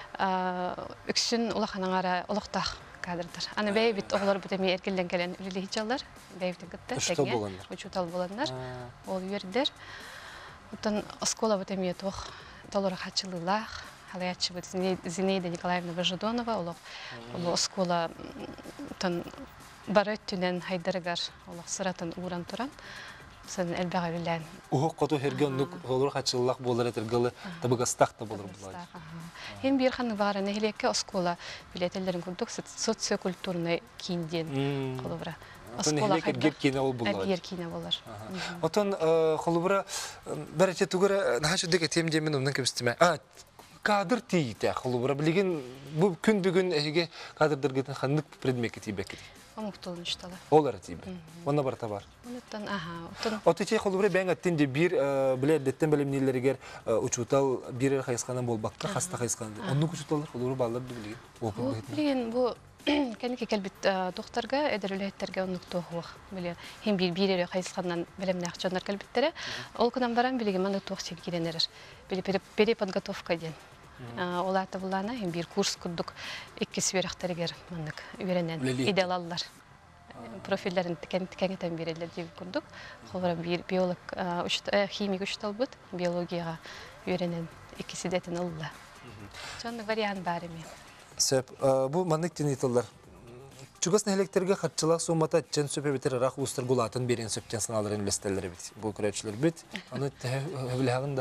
үксүн улаханаңара улуктак кадрдар. Аны бейбит оглар бут эми эркелден келен үлеле хичаллар, бейбит кытта теге учутал булганнар. Ол юрдер. Оттан школа бут эми тух толора хачылылар. Халаячы бут Зинаида Николаевна Божедонова, олох школа тон барыттүнен хайдарыгар олох сыратан уран туран. Сын элбага билен. Ухук коту хергеннук олор хачыллак болар этергалы табыгастак та болор булай. Хем бир ханны бара нехилекке школа билетелерин курдук социокультурный кинден колобра. Школа геркине ол булар. Геркине болар. Отон колобра берече тугара нахашыдык темдемен ундан кебистиме. Кадр тиите холубра билген бу күн бүгүн эге кадрдыргытын ханнык предмет тибек. Омуктулуштала. Олар тибе. Онна барта бар. Онтан отон. Отече холубра бен аттенде бир билеттен билимнилергер учутал бир хайсканан болбакка хаста хайскан. Онну учуталар холубра баллар билген. Билген бу кенеке келбит доктарга эдерлеттерге оннук тоохук биле хем бир хайскандан билемне акчандар келбиттере. Ол күнөн барам билген маны тоох сел киренер. Переподготовка ден. Олата булана хем бир курс курдук 2 сверхтергер мындык үйренен идеаллар. Профильдерин кеңетен берелер деп курдук. Холора бир биолог химик учтал бут, биологияга үйренен 2 сидетин алла. Жонда вариант бар эми. Сөп бу мандык тениталар. Чугас нехлектерге хатчылак суммата чен сөпебетер рах устар гулатын берен сөптен сыналарын үлестелер бит. Бу күрәчләр бит. Аны тәһәвләгәндә.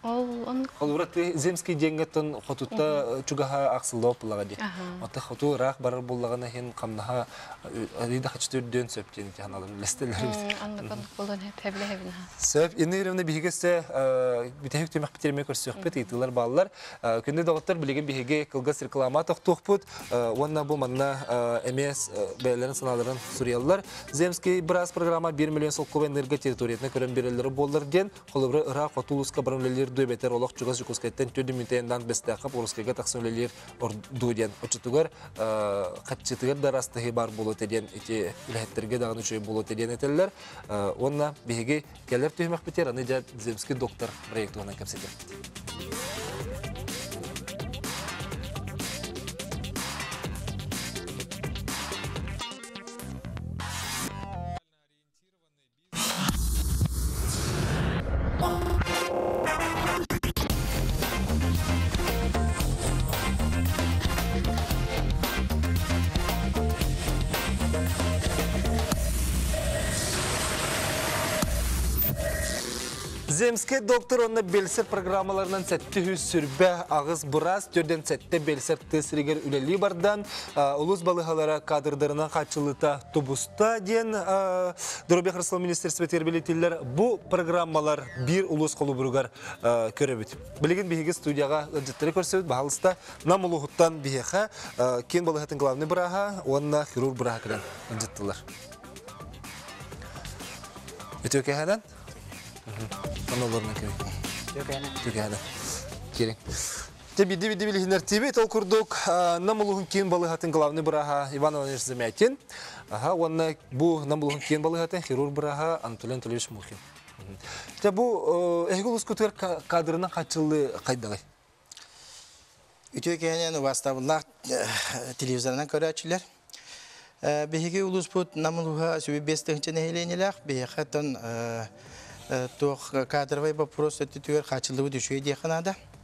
Олурат земский денгеттен хотутта чугаха аксылоп булагади. Ата хоту рах барар буллагана хен камнаха арида хачтырдөн сөптен таналарын үлестелер бит. Аны булган тәбләһәбин. Сөп инеревне бигесе битәһек темәк битермәй көрсөкпет итилар баллар. Көндә доктор билеген биге кылгас реклама токтукпут. Онна бу манна МС бәйләрен сыналарын сурьяллар. Земский брас программа 1 миллион сокков энергия территориясына көрән береләре булдыр ден. Холыбры рах фатулуска барымлелер дөбетер олох чугас жукускайттан төдүмүтендан бестакап урускайга таксымлелер ордуден. Очутугар катчытыгар дарастыгы бар болот edен ити илһеттерге дагы чөй болот edен этеллер. Онна биге келер төймәк битер аны да Земский доктор проектына кепсетер. Земский доктор онна белсер программаларынан сәтті сүрбә ағыз бұраз түрден сәтті белсер тесірігер үлелі бардан ұлыс балығалара кадрдарынан қачылыта тубуста ден Дұрабек Рысыл Министерство тербелетелер бұл программалар бір ұлыс қолы бұруғар көребіт. Білеген бейге студияға жеттері көрсөйт, бағалыста нам ұлығыттан бейеға кен балығатын главный бұраға, онна хирург бұраға кірен жеттілер. Өте өке әден? Аналарына керек. Түгәне. Керек. Биди билихнер тибе тол курдук. Намулугун кен балыгатын главный браха Иван Иванович Замятин. Онна бу намулугун кен балыгатын хирург браха Анатолий Анатольевич Мухин. Бу эгулус кутер кадрына качылды кайдагы. Үтөкенен ваставлар телевизордан көрәчләр. Беге улус бут намулуга сөбестенчене хеленеләр. Бехатан тох кадровый вопрос это тюр хачылды düşüyor diye kanada.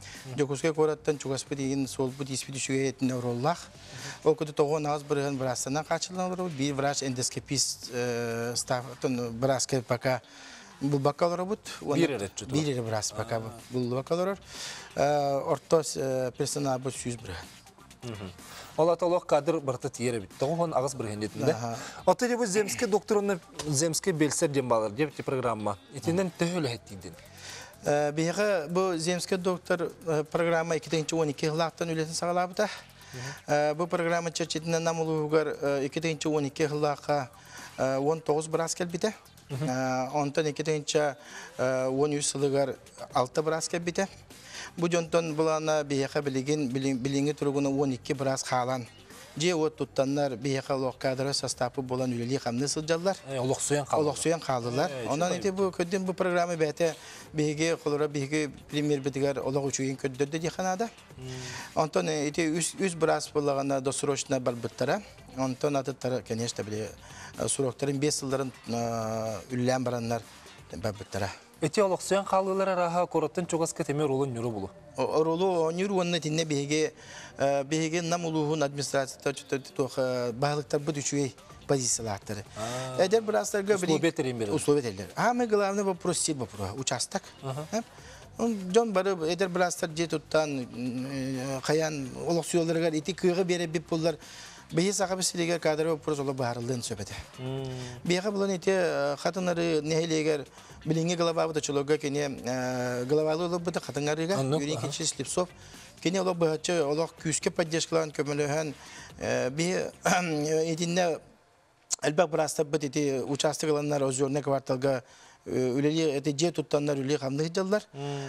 Жокускай кораттан чугаспы деген сол бұд испиді шүйетін ороллақ. Ол күді тоғын ағыз бірген врачтан қачыланыр. Bir врач эндоскопист стафтын врачка пока бұл бакалавр бұд. Bir врач пока бұл бакалавр. Ортос персонал бұд 100 бірген. Ол аталық кадр барты тиері бит. Тоғын ағыз бірген детінде. Оты деп земский докторына земский белсер дем балар деп программа. Етінден төхілі әттейден. Бейгі бұл земский доктор программа 2012 ғылақтан үлетін сағалабыда. Бұл программа чәрчетінен намылуғар 2012 ғылаққа 19 біраз кәлбіді. Онтан 2013 сылығар 6 біраз кәлбіді. Бұл жонтон бұлана бейіға біліңі тұрғыны 12 біраз қалан. Же от туттанлар бейіға лоқ кадры состапы болан үлелі қамны сылжалар. Олық суян қалдылар. Онан еті бұл көдден бұл программы бәті бейіге қолыра бейіге премьер бітігер олық үшуген көддерді дейханада. Онтан еті үз біраз болағана досырочына бар бұттара. Онтан атыттары, конечно, біле сұроқтарын 5 сылдарын үллән баранлар бар бұттара. Эти олықсуян қалғылар араға қораттан чоғасқа темер олын нүрі болу? Ролу нүрі онына тінне бейге нам ұлығын администрацията бағылықтар бұд үшуей позициялақтары. Әдер бірастарға условия тәлдер. Амы главный вопрос сил вопрос, участок. Жон бары әдер бірастар же тұттан қаян олықсуяларға еті күйіға бере беп болар. Бейі сақабы сілегер кадры вопрос олы бағарылын сөбеді. Бейға бұлан еті қатынары нәхелегер біліңе головабыда чолога кене головалы олы бұда қатынарыға, юрин кенші Слепцов. Кене олы бұғатшы олық күйіске поддержкалан көміліған бейі етінне әлбәк бірастар бұд еті участық аланлар өзеріне кварталға үлелі әті же тұттанлар үлелі қамды жалдар.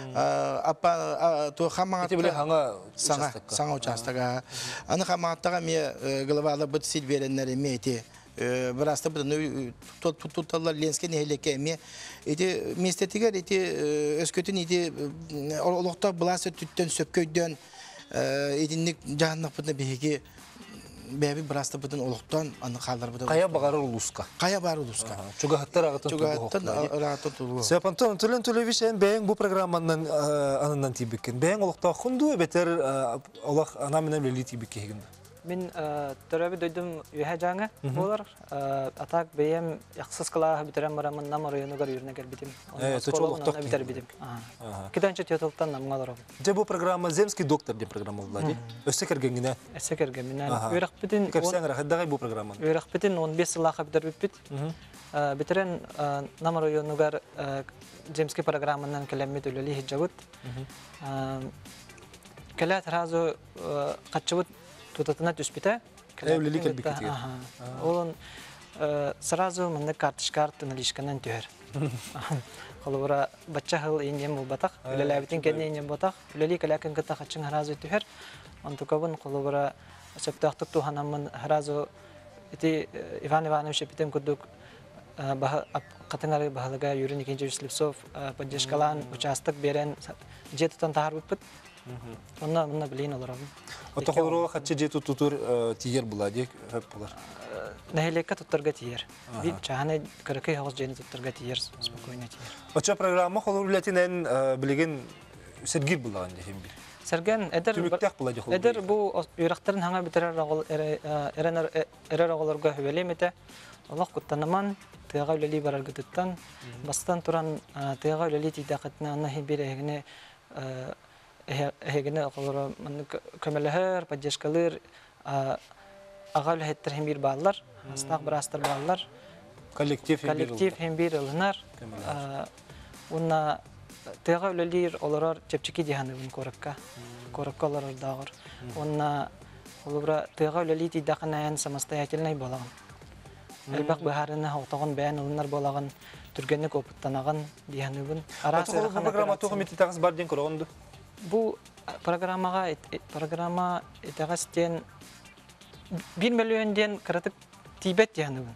Саңа участыға. Аны қамағаттаға ме головалы бұд сил веренлер еме еті бірасты бұдын тұтталар ленске нәйлеке еме. Еті местетігер еті өскөтін еті олықта бұласы түттен сөпкөйден етіндік жағынлық бұдын бейге бәбі бірасты бұдын олықтан аны қалдар бұдын. Қая бағары ұлысқа? Қая бағары ұлысқа. Чуғаттар ағытын тұлғы. Сөп Антон Төлевич бәйін бұл программанан анынан тейбіккен. Бәйін олықта құнду бәтер олақ анамынан білі тейбікке егінді? Мен төрәбі дөйдім үйә жаңы болар. Атак бәйім яқсыз қылағы бітерен барамын нам районығар үйіріне кәл бітім. Кеданчы тетілттан намға ларам. Же бұл программа земский доктор деп программа болады. Өсі кәргенгіне? Өсі кәргенгіне. Бұл программа? Үйрақ бітін 15 сылаға бітер бітпіт. Бітерен нам районығар земский программанан кәлеммет өлілі хиджабыт. Кәләт разу қатшыбыт Тутатына түспіті. Әулелі кәлбек кетер. Олын сразу мұнды картышкарт налишканан түйер. Қолыбыра батча ғыл енем бұл батақ, үлелі әбітін кәдіне енем батақ, үлелі кәләкін кіта қатшың ғаразу түйер. Антукабын қолыбыра сөптақтық туғанамын ғаразу Иван Иванович епітен күрдік қатыңары бағылыға Юрий Никентьевич Слепцов поддержкалан участок берен жетітан тағар бұтпыт. Онна білейін олар абын. Отақылыруға қатшы жеті тұтыр тиер бұла дек өп бұлар? Нәхелекке тұттырға тиер. Чағаны көрікі ғыз жені тұттырға тиер, спокойно тиер. Отча программа қолыр үләтінен білеген сәргер бұлаған дейін біл? Сәрген, әдір бұл үйрақтарын хаңа бітірер оғыларға өөлеметі. Олақ құттаныман тыяға үләлі барар күтіттен. Бастан тұран тыяға үләлі тейді қытына анна хейбері әгіне Эгене олары көмеләһәр, поддержкалар, ага үләһәттер һәм бир баллар, астак брастар баллар, коллектив һәм бир алынар. Уна тәгә үләләр олар чепчики дигәнен коракка олар дагыр. Уна олар тәгә үләләр тидәкәнән самостоятельный булаган. Әлбәк баһарына хатаган бәян алынар булаган, түргәнне опыттанаган дигәнен. Арасы программа төгмәте тагыз бар дигән корагынды. Бұл программа етағастен 1 миллионден қыратық тейбет дегенігін.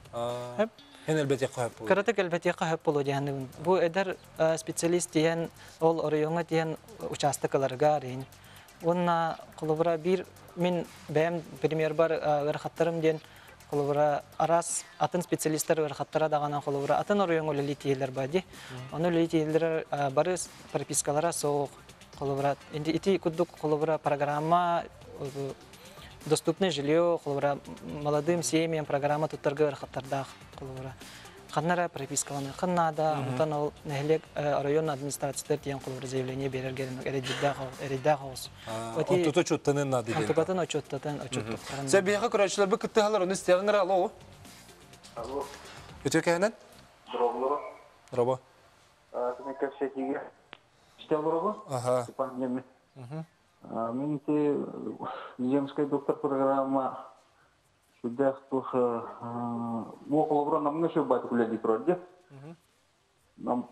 Қыратық әлбәте қағып болу дегенігін. Бұл әдір специалист деген, ол орайоңа деген участықыларға рейін. Онына қолыбыра мен бәйім премьер бар вәрхаттарым ден қолыбыра арас атын специалисттар вәрхаттара дағана қолыбыра атын орайоң өлі тейелер бәді. Оны өлі тейелер бары пропискалара соғық. Холобра ити кудук холобра программа доступное жилье, холобра молодым семьям программа туттарга хаттардах холобра. Ханнара пропискаланы ханнада, онтан ал нехлек район администрацияда тиян холобра заявление берилген эриддахос. Онтото чоттанын нады. Онтотан очоттан очоттук. Себеха көрәчләр бу кыттыгалар оны стягыныр алло. Алло. Өтө кәнен? Дробло. Дробо. Ты как все читал дробо? Ага. Пандемия. Минте земская доктор программа сюда тух около бро нам еще бат куледи проде. Нам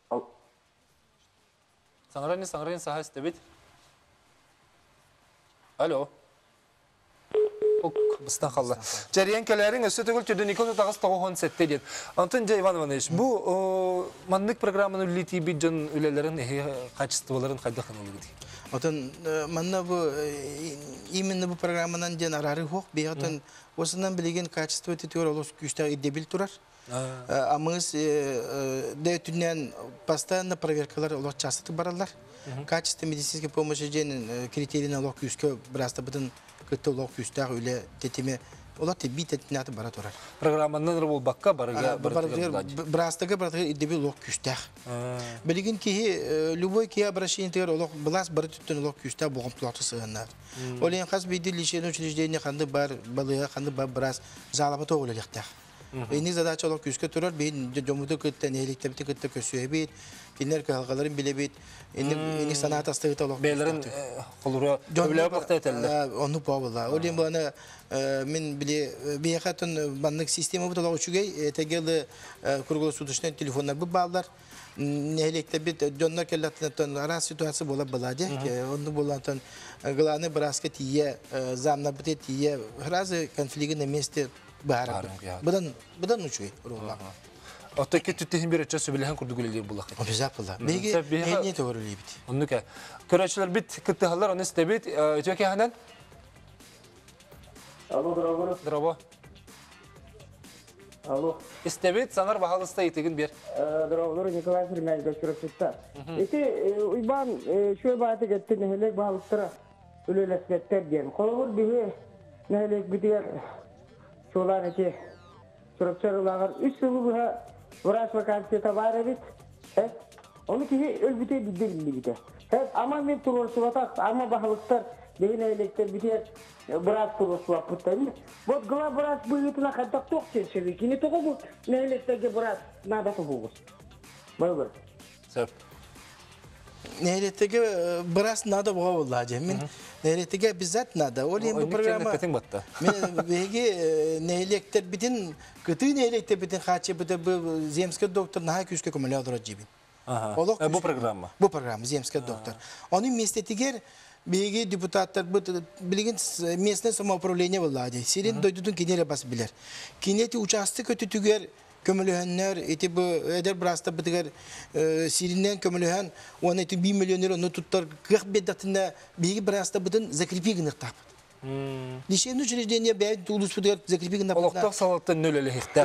Саңрын сахас дебит. Алло. Быстан қалды. Жариян кәләрің өсі түгіл түрді Николай тағыз тоғын сәтте дед. Антон Жай Иван Иванович, бұл мандық программаны үлеті бит жон үлелерін, качестволарын қайды қанылы беді? Отын, манна бұл, именно бұл программанан ден арары хоқ, бейғатын осынан білеген качество тетер олыс күштағы идебіл тұрар. Амыз дөйтінен постоянно проверкалар олық частыты баралар. Качество медицинской помощи жен критерийна олық күшке бірасты бұдын күтті олық күштағы үлі тетеме олар тебей тетінаты бара тұрар. Программанан бұл баққа барыға бірастығы баратығы идебі олық күштақ. Білген кейі, любой кейі обращение тегер олық бұлас бары түттін олық күштақ бұғым тұлақты сығынар. Олен қас бейді лишен учреждение қанды бар, балыға қанды бар біраз залапы тоғылы лектақ. Эни задача олық күшке тұрар, бейін жомуды күттен, электебіті күтті көсуе бейд, кенер кағалғаларын біле бейд, эни санат астығыта олық бейлерін қолыра өвілі бақта етелі. Оны пауыла. Олен бұланы мен біле бейқатын банның система бұд олық үшігей, тәгелі күргілі судышынан телефондар бұл балдар, электебіт жонлар келлаттын арас ситуация бола болады. Оны болантын ғыланы біразға тие, замна бұте тие, ғыразы конфлигі неместе бәрі. Бұдан ұчуй ұрғыла. Оттайке түттесін бір өтчі сөбіліған күрді көлелер бұлақ. Обязап бұла. Беге бәйіне төғірілі біт. Оны кә. Көрәтшілер біт күтті қалар, оны істе біт. Өтіе кәханан? Алло, Дробо. Дробо. Алло. Істе біт, саңар бағалыста етігін бер. Дробо, Николай Ферменко көріп шықта. Эти ұйбан шөй баты кетті нәхелек бағалықтыра үлелескеттер ден. Қолығыр бігі нәхелек бітігер Şolar ki çorapçarılar üç yılı bu Vraj vakansiyete var evet. Onu ki ölbüte bildi biter. Hep ama bir turorsu vatak ama bahalıklar devine elekter biter. Vraj turorsu vapıttaydı. Bu gla vraj bu yutuna kadar çok çeşitli. Kini toku bu ne elekterge vraj nada toku. Böyle. Sep. Nehretege biraz nada bu vallahi cemin. Nehretege bizzat nada. Olayım bu programa. Bege nehlekter bitin kötü nehlekter bitin kaçı bitin bu zemske doktor naha küçük kumulya duracak cebin. Bu programma. Bu program zemske doktor. Onun mesletiger bege deputatlar bu bilgin mesne samoupravlение vallahi. Senin doydun kinere bas bilir. Kineti uçastı kötü tüger kömülühenler eti bu eder brasta bitiger sirinden kömülühen onu eti 1 milyon euro onu tuttar 40 bedatında bir brasta bitin zakripigini tap. Лишение учреждения бәйт тулус бitiger zakripigini tap. Олоқтақ салаттан нөлелі хектар.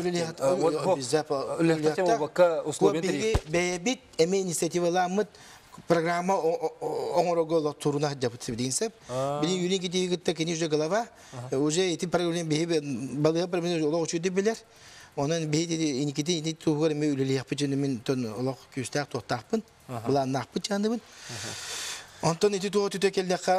Үлектер баққа условия бәйбит эме инициативаламыт программа оңорого туруна жабыт дейінсеп. Білін юрин кетегітті кені уже голова, уже эти проблемы бейбе балыға проблемы олақ үшуді білер. Onun beyde inikide ini tuğur me üleli yapıcını min ton Allah küstah tohtapın. Bulan nakpı canımın. Ondan iti tuğu tütekelde ka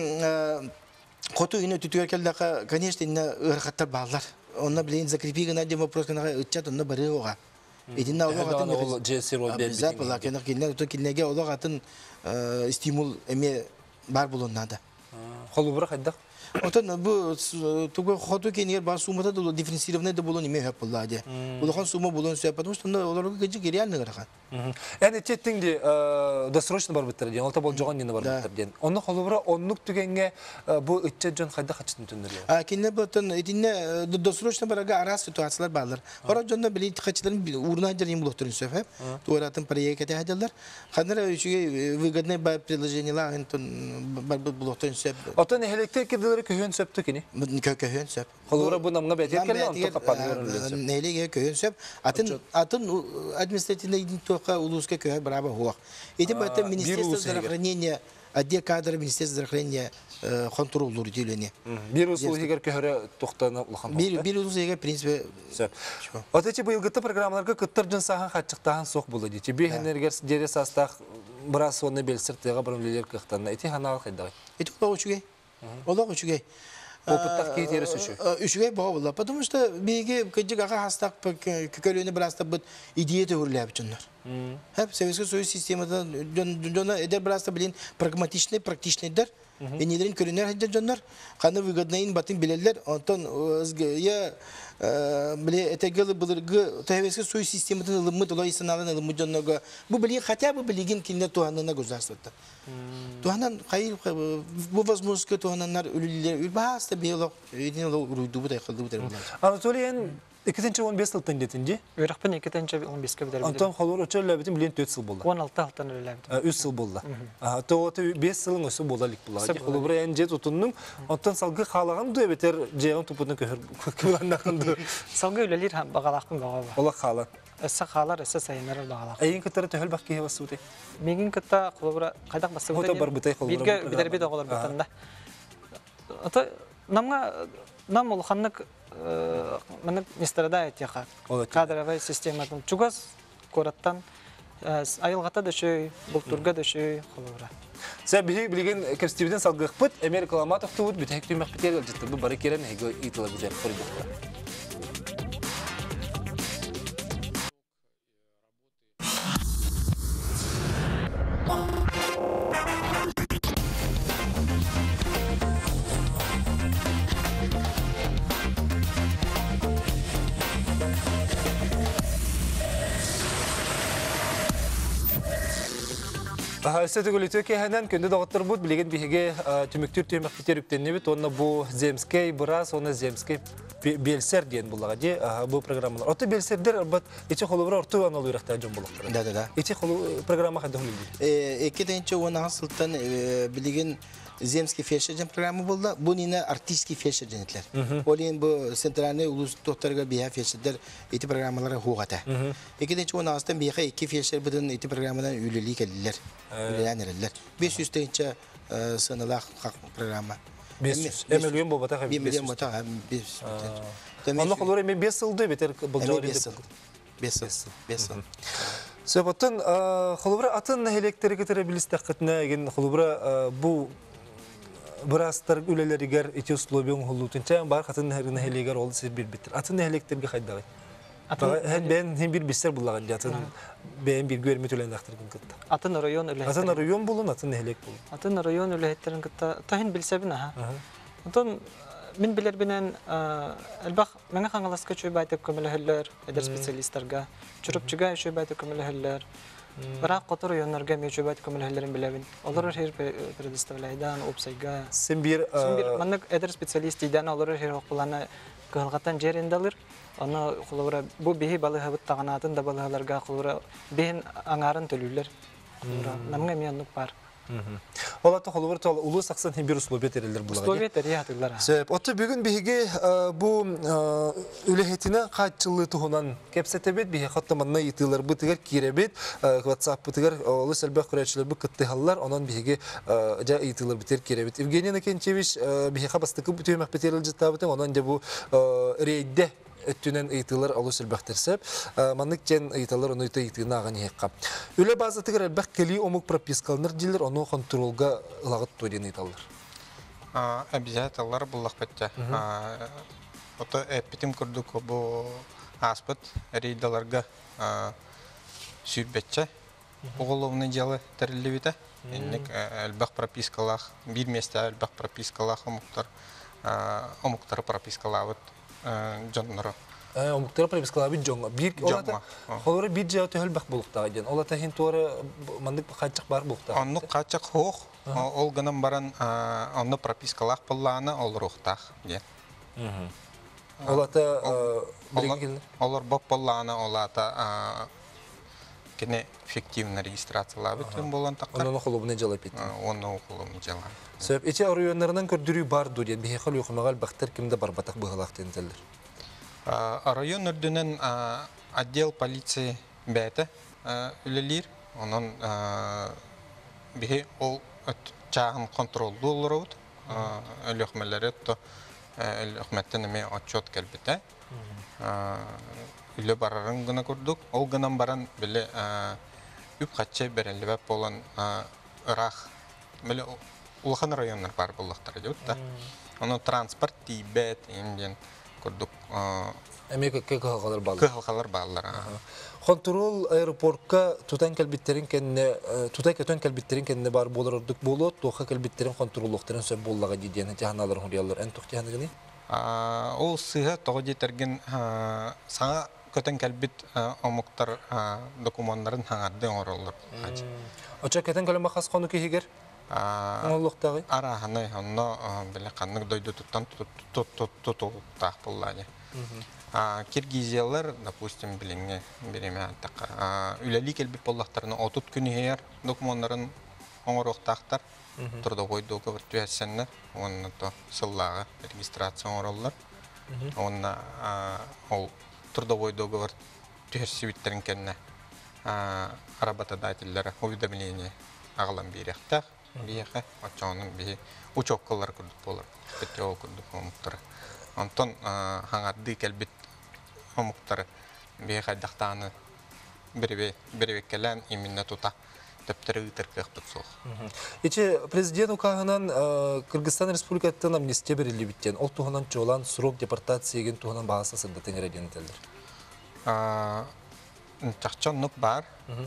kotu ine tütekelde ka конечно inna ırgatlar bağlar. Onlar bileyin zakripi gana demo proskana ıçat onlar barı oğa. Edinna Allah atın. O cesir o belli. Bizap Allah kenar kinler to kinlege Allah atın stimul eme bar bulunada. Kolu bırak hadi. Otan bu tuğu kotu kenyer bazı sumada da diferansiyelne de bulun ime yapıladı. Ulan suma bulun şey yaptım. Sonra onlar gece geri alın garakan. Yani çettin de dosroçna var bitir diyen. Olta bol joğan yine var bitir diyen. Onu kolu bırak onluk tükenge bu içecen hayda kaçtın tündürüyor. Kinle batın edinne dosroçna baraga aras situasyalar bağlar. Sonra jonda bile kaçların uğruna jarım bulutturun söhbet. Tuğratın paraya kete hadiler. Kanara şu выгодные приложения ла антон bulutturun söhbet. Otan elektrik gidilir köhön söptü kini. Köhön söp. Холора бу намга бетер келе онто капаны Нейлеге көйөн сөп. Атын административный тоқа улуска көй браба хуак. Эти это министерство здравоохранения, отдел кадров министерства здравоохранения контроллор дилене. Бир усул егер көһөрө токтаны улахан. Бир усул егер принципе. Отечи быйылгы программаларга кыттыр жынсахан хатчыктахан сок болду дичи. Бехенергер дере састак брас соны белсертега бирөлөр кыктан. Эти ханал кайдагы. Эти улаг учугай. Улаг учугай. Опыттак кейтері сөші? Үшіге бағылы. Потому что бейге көджік аға хастақ көлөні бірастап бұд идея төгірлі жүнлер. Советский Союз системадан эдер бірастап білен прагматичный, практичныйдар. Енелерін көрінер әйдер жүнлер. Қаны выгоднайын батын білелер. Онтан я біле әтегілі бұлырғы Советский Союз системадан ылымы, олай саналын ылымы жүнлерға. Бұл білен хотя бы білеген келінер туғанына государствода. Туғанан қайыл, бұл возможностьқа туғананлар өлілер, баста бейлок, еден ол ұруйды бұдай қылды бұдай болады. Анатолий, 2-15 жылтын детінде? Өріқпен 2-15 бідер бідер. Антон Холор өтші өләбетін білен 4 жыл болды. 16 жылтын өләбетін. 3 жыл болды. Тоғыты 5 жылың өсі болалік болады. Холобыр ән жет ұтынның, Антон салғы қалаған дөй бетер жеғын тұпытын көбіланнақынды. Салғы өлелер бағалақпын баға ба. Олақ қалан. Әсі қалар, әсі сайынарыр бағалақ. Әйін күттері төхіл бақ кейі басы өте? Меген күтті қолыбыра қайдақ басы өте? Бар бұтай қолыбыра. Бірге бідербет оғылар бұтында. Нам олханнык мынык нестерада әтеқа. Кадровая системадан. Чугас кораттан айылғата дөшөй, бұлтурға дөшөй қолыбыра. Сәй білген кәпстебеден салғық бұд, Америка Ламатов тұғыд бүті әктүймәк бітер әлжетті. Бұл бары керен әйгі итылы бұзар қоридоқта. Сөтігілі төкейхәнен көнді дағыттыр бұд, білеген бейге түміктір түймәк бітер үктенне біт, онына бұл земскей бұрас, оны земскей белсер дейін бұлаға де бұл программалар. Оты белсердер бұд, ече қолыбыра орту аналы үріқтен жон болықтыр. Да. Ече программа қайда құлы Екі дейінші оны асылттан білеген земский фельдшер программа болды. Бұл нені артистский фельдшер женетлер. Ол ең бұл центральный улус тоқтарға бейе фельдшердер еті программалары хуғата. Екі дейінші оны асылттан бейе екі фельдшер бұдың еті программадан үйлілі кәлілер. Үйлілер әрілер. 500 дейінші сынылақ программа. 500. Әмелуен бұл батаға 500. Батаға 500. Оны қолыр емен 5 жылды бетер бұл жауыр 5 жыл. Сөйбаттын, қолыбыра атын электері кетері білістәк қытына еген қолыбыра бұл Бұрастар үлелерігер еті ұслобион ғылутынша бар қатын әрін әлегер олды сіз бір біттір. Атын әлектерге қайдағы? Бән бір бістер бұлаған атын бән бір көрмет өлен ақтырғын күтті. Атын район үләйттер. Атын район болын, атын әлек болын. Атын район үләйттерін күтті. Тахин білсәбін аға. Онтон мен білер бінен әлбақ мәңі қаңыласқа чөй байтып көмілі хүллер, әдір специалисттарға, чүріпчіға чөй байтып көмілі хүллер. Бірақ қотыр ойонларға мечу бәт көмілерлерін біләбін. Олар хер предоставляйдан, опсайға. Сен бір... Маннық әдір специалист дейден олар хер оқыланы қығылғаттан жерінде алыр. Оны құлығыра бұл бейі балығы бұт тағанатын да балығыларға құлығыра бейін аңарын төлілер. Намға мейонлық бар. Олаты қолыбыр тұғалы ұлы сақсан бір ұслобет әрелер бұлаға. Ұслобет әрі атылар. Оты бүгін бейге бұл үліхетіне қатшылы тұғынан кәпсәтебет бейге қаттаманына етілер бұтығар керебет, WhatsApp бұтығар олы сәлбәқ күрәтшілер бұл күтті қалылар, онан бейге жа етілер бұтыр керебет. Евгений Накенчевич бейге қабастықы бұтығымақ бетеріл жыттабытын, онан де бұл рейдде өттінен ұйтылар алу сілбәқтерсеп, манық жән ұйталар оны ұйты ұйтығына аған еққа. Өлі базатығыр әлбәқ келі омық пропискалыныр дейлер, оны контролға ұлағыт тойден ұйталар. Обязательно бұллақ бәтті. Оты әппетім күрдік бұл аспыт рейдаларға сүйбәтші. Оғылуыны жалы тәрілі беті. Әлбәқ пропискалақ, бір месте әлбәқ пропискалақ омықтары пропискалавыт. Жоннары. Омықтары пропискалавыт жонға. Қолыры бір жау төхіл бақ болуқтаға ден. Ола тәхін туары мандық қачық бар болуқтаға. Онны қачық хоқ. Ол ғынан баран онны пропискалақ болағына олар ұқтақ ден. Олата олар боп болағына олата кене эффективно регистрациялабыт болан таққа. Onun okulubunu jalap ettin. Onun okulubunu jalap. Sebep eti arayonlarından gördürüğü bar diye bir hekal yokumagal baktır kimde barbatak bıhalak denizler. Район үрдінен отдел полиции бәті үлелер. Onun bihi ol çağın kontrolü olur ot. Ölüxmeleri to ölüxmetten eme отчет kelbite. Үле барарын гына күрдік. Ол гынан баран біле үп қатчай беренлі бәп болан ұрақ. Біле улахан районлар бар болықтар деп та. Оны транспорт тибет инден күрдік. Әмек көхалар балар. Көхалар балар. Kontrol aeroportka tutan kelbitlerin kendine tutay kötön kelbitlerin kendine bar bolurduk bolot toqa kelbitlerin kontrollukların söp bollaga diyen jahanalar huriyallar en toq jahanagını. Ол сыға тоғы жетерген саңа көтен кәлбет омуктар документтарын хаңарды оңырылыр. Оча көтен кәлем бақас қону кейгер? Оңылықтағы? Араханы, онно біле қанның дойды тұттан тұтуқтақ боллады. Киргизиялар, допустим, біліңе береме аттақ. Үләлі кәлбет боллақтарына 30 күні хейер документтарын оңырықтақтар. Трудовой договор түйәсенлер, оны то сыллағы регистрация оңырылыр. Оны ол трудовой договор түйәсібіттерін кәнне работодательлері уведомление ағылан беректақ. Бейеқі, отчауының бейі учоккалар күрдік болыр, бәттеуі күрдік омықтары. Онтон хаңарды кәлбет омықтары бейі қайдақтаны бірбеккелен именно тута. Тәптері үтіркі ұқпыт соқ. Ече президент ұқағынан Кыргызстан Республикаттан амнистия берілі біттен. Ол туғынан жолан срок депортация еген туғынан бағасы сында тәңір әден тәлдір? Чақчан нүк бар.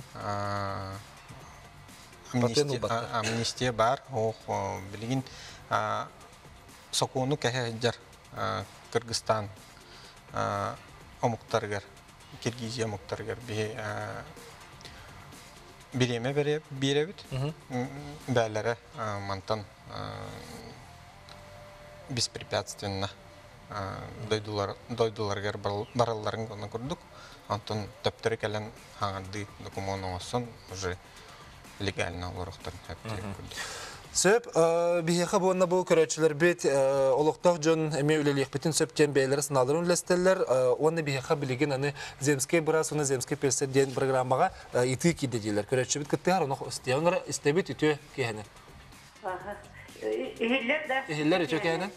Амнистия бар. Білген соқуыны кәхе жар Кыргызстан омықтарғар, Киргизия омықтарғар Биреме беребит. Бәләре мантан беспрепятственно дойдуларгар баралларын гына күрдүк. Антон төптөрү келен хаңарды документын осын уже легально олорохтан хәпти күрдүк. Сөп, бейеқа болуына бұл көрәтшілер бет олықтақ жон әме өлелек бетін сөптен бәйлері сыналарын үлестелер. Оны бейеқа білеген аны земске бұрас, оны земске персер ден программаға иті кейді дейлер. Көрәтші бет күттіғар, оны істебет үті кейхені. Ихиллер үті кейхені?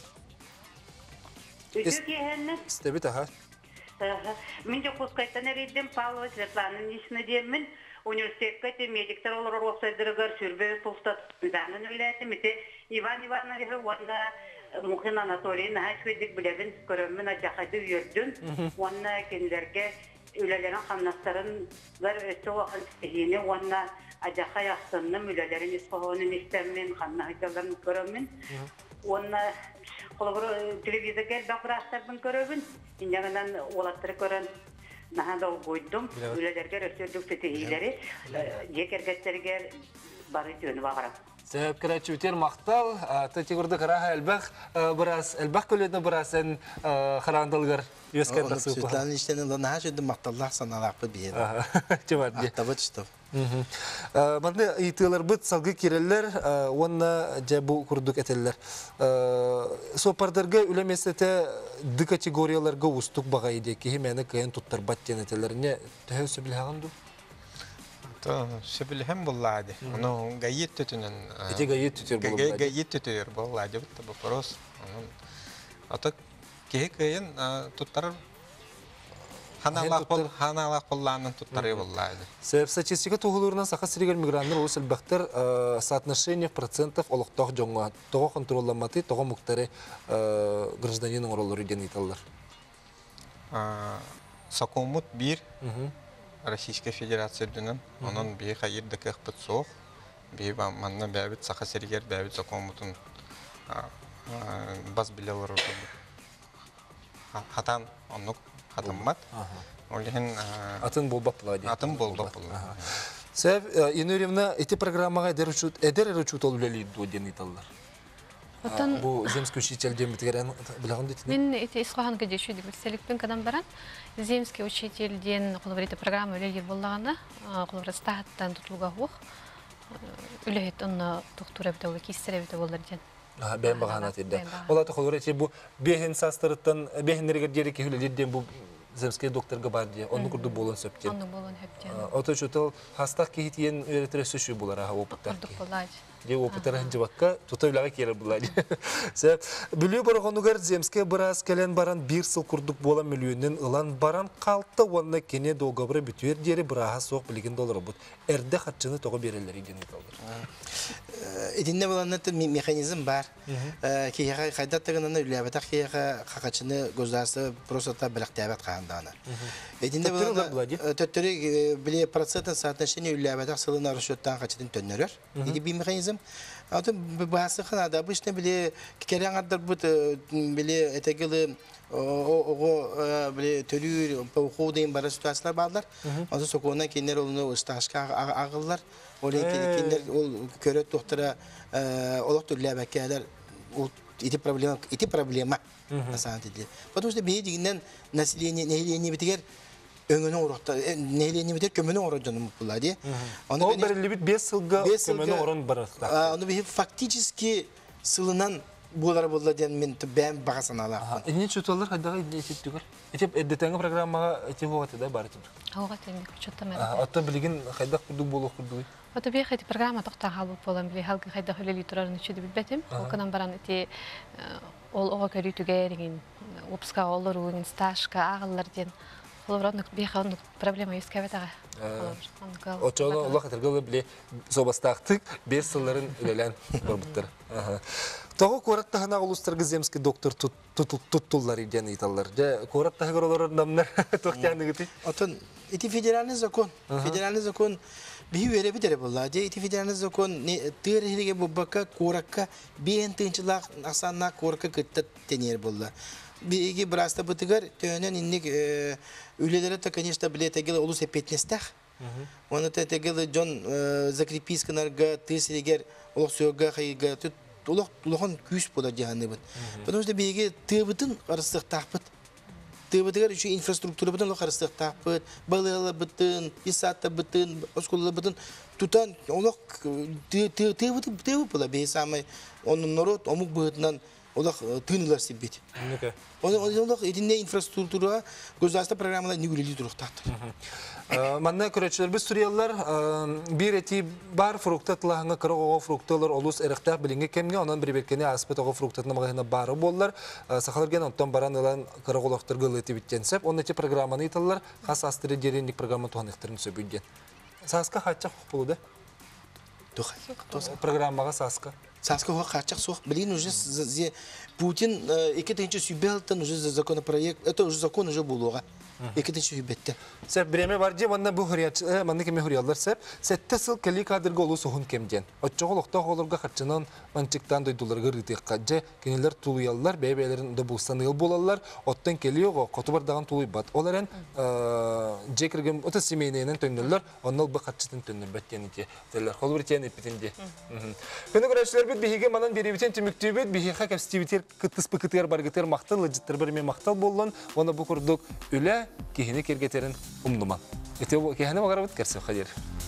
Үті кейхені? Істебет, аға. Мен де қосқайттан әрейдім, Павлова Светланың есіні демін. Университетке медиктер олар оқсайдырығар сүрбе пұлстатынданын өләтім. Иван Иванович онда Мухин Анатолийін әшведік білеген көрімін ажақайды үйердің. Онда кендерге өлелерін қамнастарын өсті оған стихіне онда ажақа яқсынным өлелерін есқоғының істермен қамнағыдаларын көрімін. Онда телевизорге бақырақтардың көрімін. Индегінен олаттыры көрін. Наханда ойдым, өлелерге өстердік тетейлері, жекергеттерге бары түйіні бағырам. Сәп кірәтші өтер мақтал, тәтегірді қыраға әлбәқ көлені бұрасен қырандылғыр өскен тақсы ұпа. Светлана іштені наға жөді мақталлақ саналақ бұд бейді. Ақтабыт үстіп. Маңды ұйтығылар бұд салғы керелер, онына жәбу күрдік әтелер. Сопардарға үлемесеті ды категорияларға ұстық баға еді, кейі мәні кайын тұттар баттен әтелеріне түхәу сөбілі ағанду? Сөбіліхем боллады. Оны ғайет түтінен... Эти ғайет түтер боллады? Ғайет түтер боллады. Бұтты бұпырос. Аты кейі кайын тұттар Ханалақ болланын тұттары боллайды. Себеп статистика туғылырынан сақа сірегер мигранттар ол сәлбәқтер соотношение процентов олықтақ жоңға. Тоға контролламаты, тоға мұқтары гражданин оралары ден италар. Сақомут бір Российская Федерация дүнін, оның бей қайырды кәқпіт соқ, бей манна бәбіт сақа сірегер бәбіт сақомутын бас білелер оралды. Хатан онық Атыммат. Атын болбап бұлады. Атын болбап бұлады. Сәб, Инуевна, эти программаға әдер әрі учут олу ләлейді өден италар? Бу земский учитель дембитгерен билгән дит. Мен эти исхахан кедешү дип селекпен кадан баран. Земский учительден кулбарыта программа үлелер буллаганда, кулбар статтан тутулга хук. Үлехет онна доктора бит ул кистере бит булар ден. Бән багана тирде. Ола та кулбарыта бу бехин састырыттан бехиннерге дерек үлелерден бу земский докторга бар ди. Онны курду болон сөптен. Онны болон хөптен. Ото чотол хастак кихитен өретре сөшү булар ха опыттар. Де опыттарын жыбакка тутайлага келер булар. Се бүлү боргонугар земский барас келен баран 1 сыл курдук бола миллионнен ылан баран калты онна кене догобры бүтүр дери браха сок билген доллар бут. Эрде хатчыны тога берелер иген калдыр. Идинне буланнаты механизм бар. Кияга кайдаттыгынан үләбәтак кияга хакачыны государство просто та билектәбәт кандана. Идинне буланнаты төттөрү биле процентен соотношение үләбәтак сылына расчёттан хакачын төннөрөр. Иди би механизм Аты басы ханада обычно биле кикерен ардыр бут биле этегиле ого биле төлүр пауху дейин бара ситуациялар балдар. Аны сокона кинер олну стажка агыллар. Олен кинер ол көрөт доктора олок түрләбәкәләр эти проблема на самом деле. Потому что бие дигәннән население битегер öngünün orada neyleni biter kömünün orancanı mutlular diye. O belirli bir 5 yılga kömünün oran barıqlar. Onu bir faktически sılınan bular diyen ben bağasan ala. Ne çutallar hadaga ettiler. Etip edetenge programma etip hoğatı da barıtır. Hoğatı mı çutamı? Hatta bilgin hayda kurdu bolu kurdu. Hatta bir haydi programma toxta halı falan bir halkı hayda höleli turarını içidi bilbetim. O kanan baran eti ol o körütü gerin. Opska olur uğun stajka ağıllar diyen. Олорон биханны проблема есть кабетага. Очола Аллах хатırgılı bile sobastaqtık 5 yılların ölelen barbuttır. Toğu koratta hana uluslararası zemski doktor tutullar igen itallar. Je koratta hagorolar namlar toqyandı giti. Atın iti federalni zakon bir vere bir dere bolla. Je iti federalni zakon ne tırhige bu baka korakka bir entinçilak asanna korka kıtta tenir bolla. Bir brasta bıtıgar tönen innik ülelere de конечно bile tegel olus hepetnestah. Onu da tegel John Zakripiskanarga tesiger olsuga hayga tut улахан күс бола жаһанны бит. Потому что беге тыбытын арыстык тапыт. Тыбытыгар үчү инфраструктура бутын арыстык тапыт, балыгы бутын, исатта бутын, осколы бутын тутан улак тыбыты бола бе самай onun народ омук бутынан улак тынулар сибит. Улак эдинне инфраструктура государство программалар нигүлели туруктат. Манна көрөчүлөр биз Suriyallar bir eti bar fruktatlarga кырыгы фрукталар олус эректак билинге кемге онан бир беркене аспетого фруктатна магына бары боллар. Сахалырген онтон баран элен кырыгылыктыр гылыты биттенсеп, он эти программаны италлар хас астыры деренlik программа туганыктерин сөбүлген. Саска хатчак болду. Программага саска. Саска хо хатчак сох. Блин, уже Путин экетинчи сюбелтан уже законопроект, это уже закон уже булуга. Экетинчи сюбетте. Сеп биреме бар же манна бу хурiyat, манна кеме хурiyallar сеп, 7 жыл кели кадырга олу сохун кемден. Оччоголукта холорга хатчынан манчыктан дойдуларга рытыкка же кенелер тулуяллар, бебелерин да булсан ел болалар, оттан келиого котубар даган тулуй бат. Оларен жекирген ота семейнен төндүлөр, оннол бу хатчытын төндүрбөттен ити. Телер холбуртен эпитинде. Көне көрөчлөр бит биге манан беребитен түмүктүбөт, биге хакапстибитер кытыс быкытыр баргытыр мактал, жыттыр бир мен мактал боллон, оны бу курдук үле кихини кергетерин умдуман. Ете кихини багарабыт керсе хадер.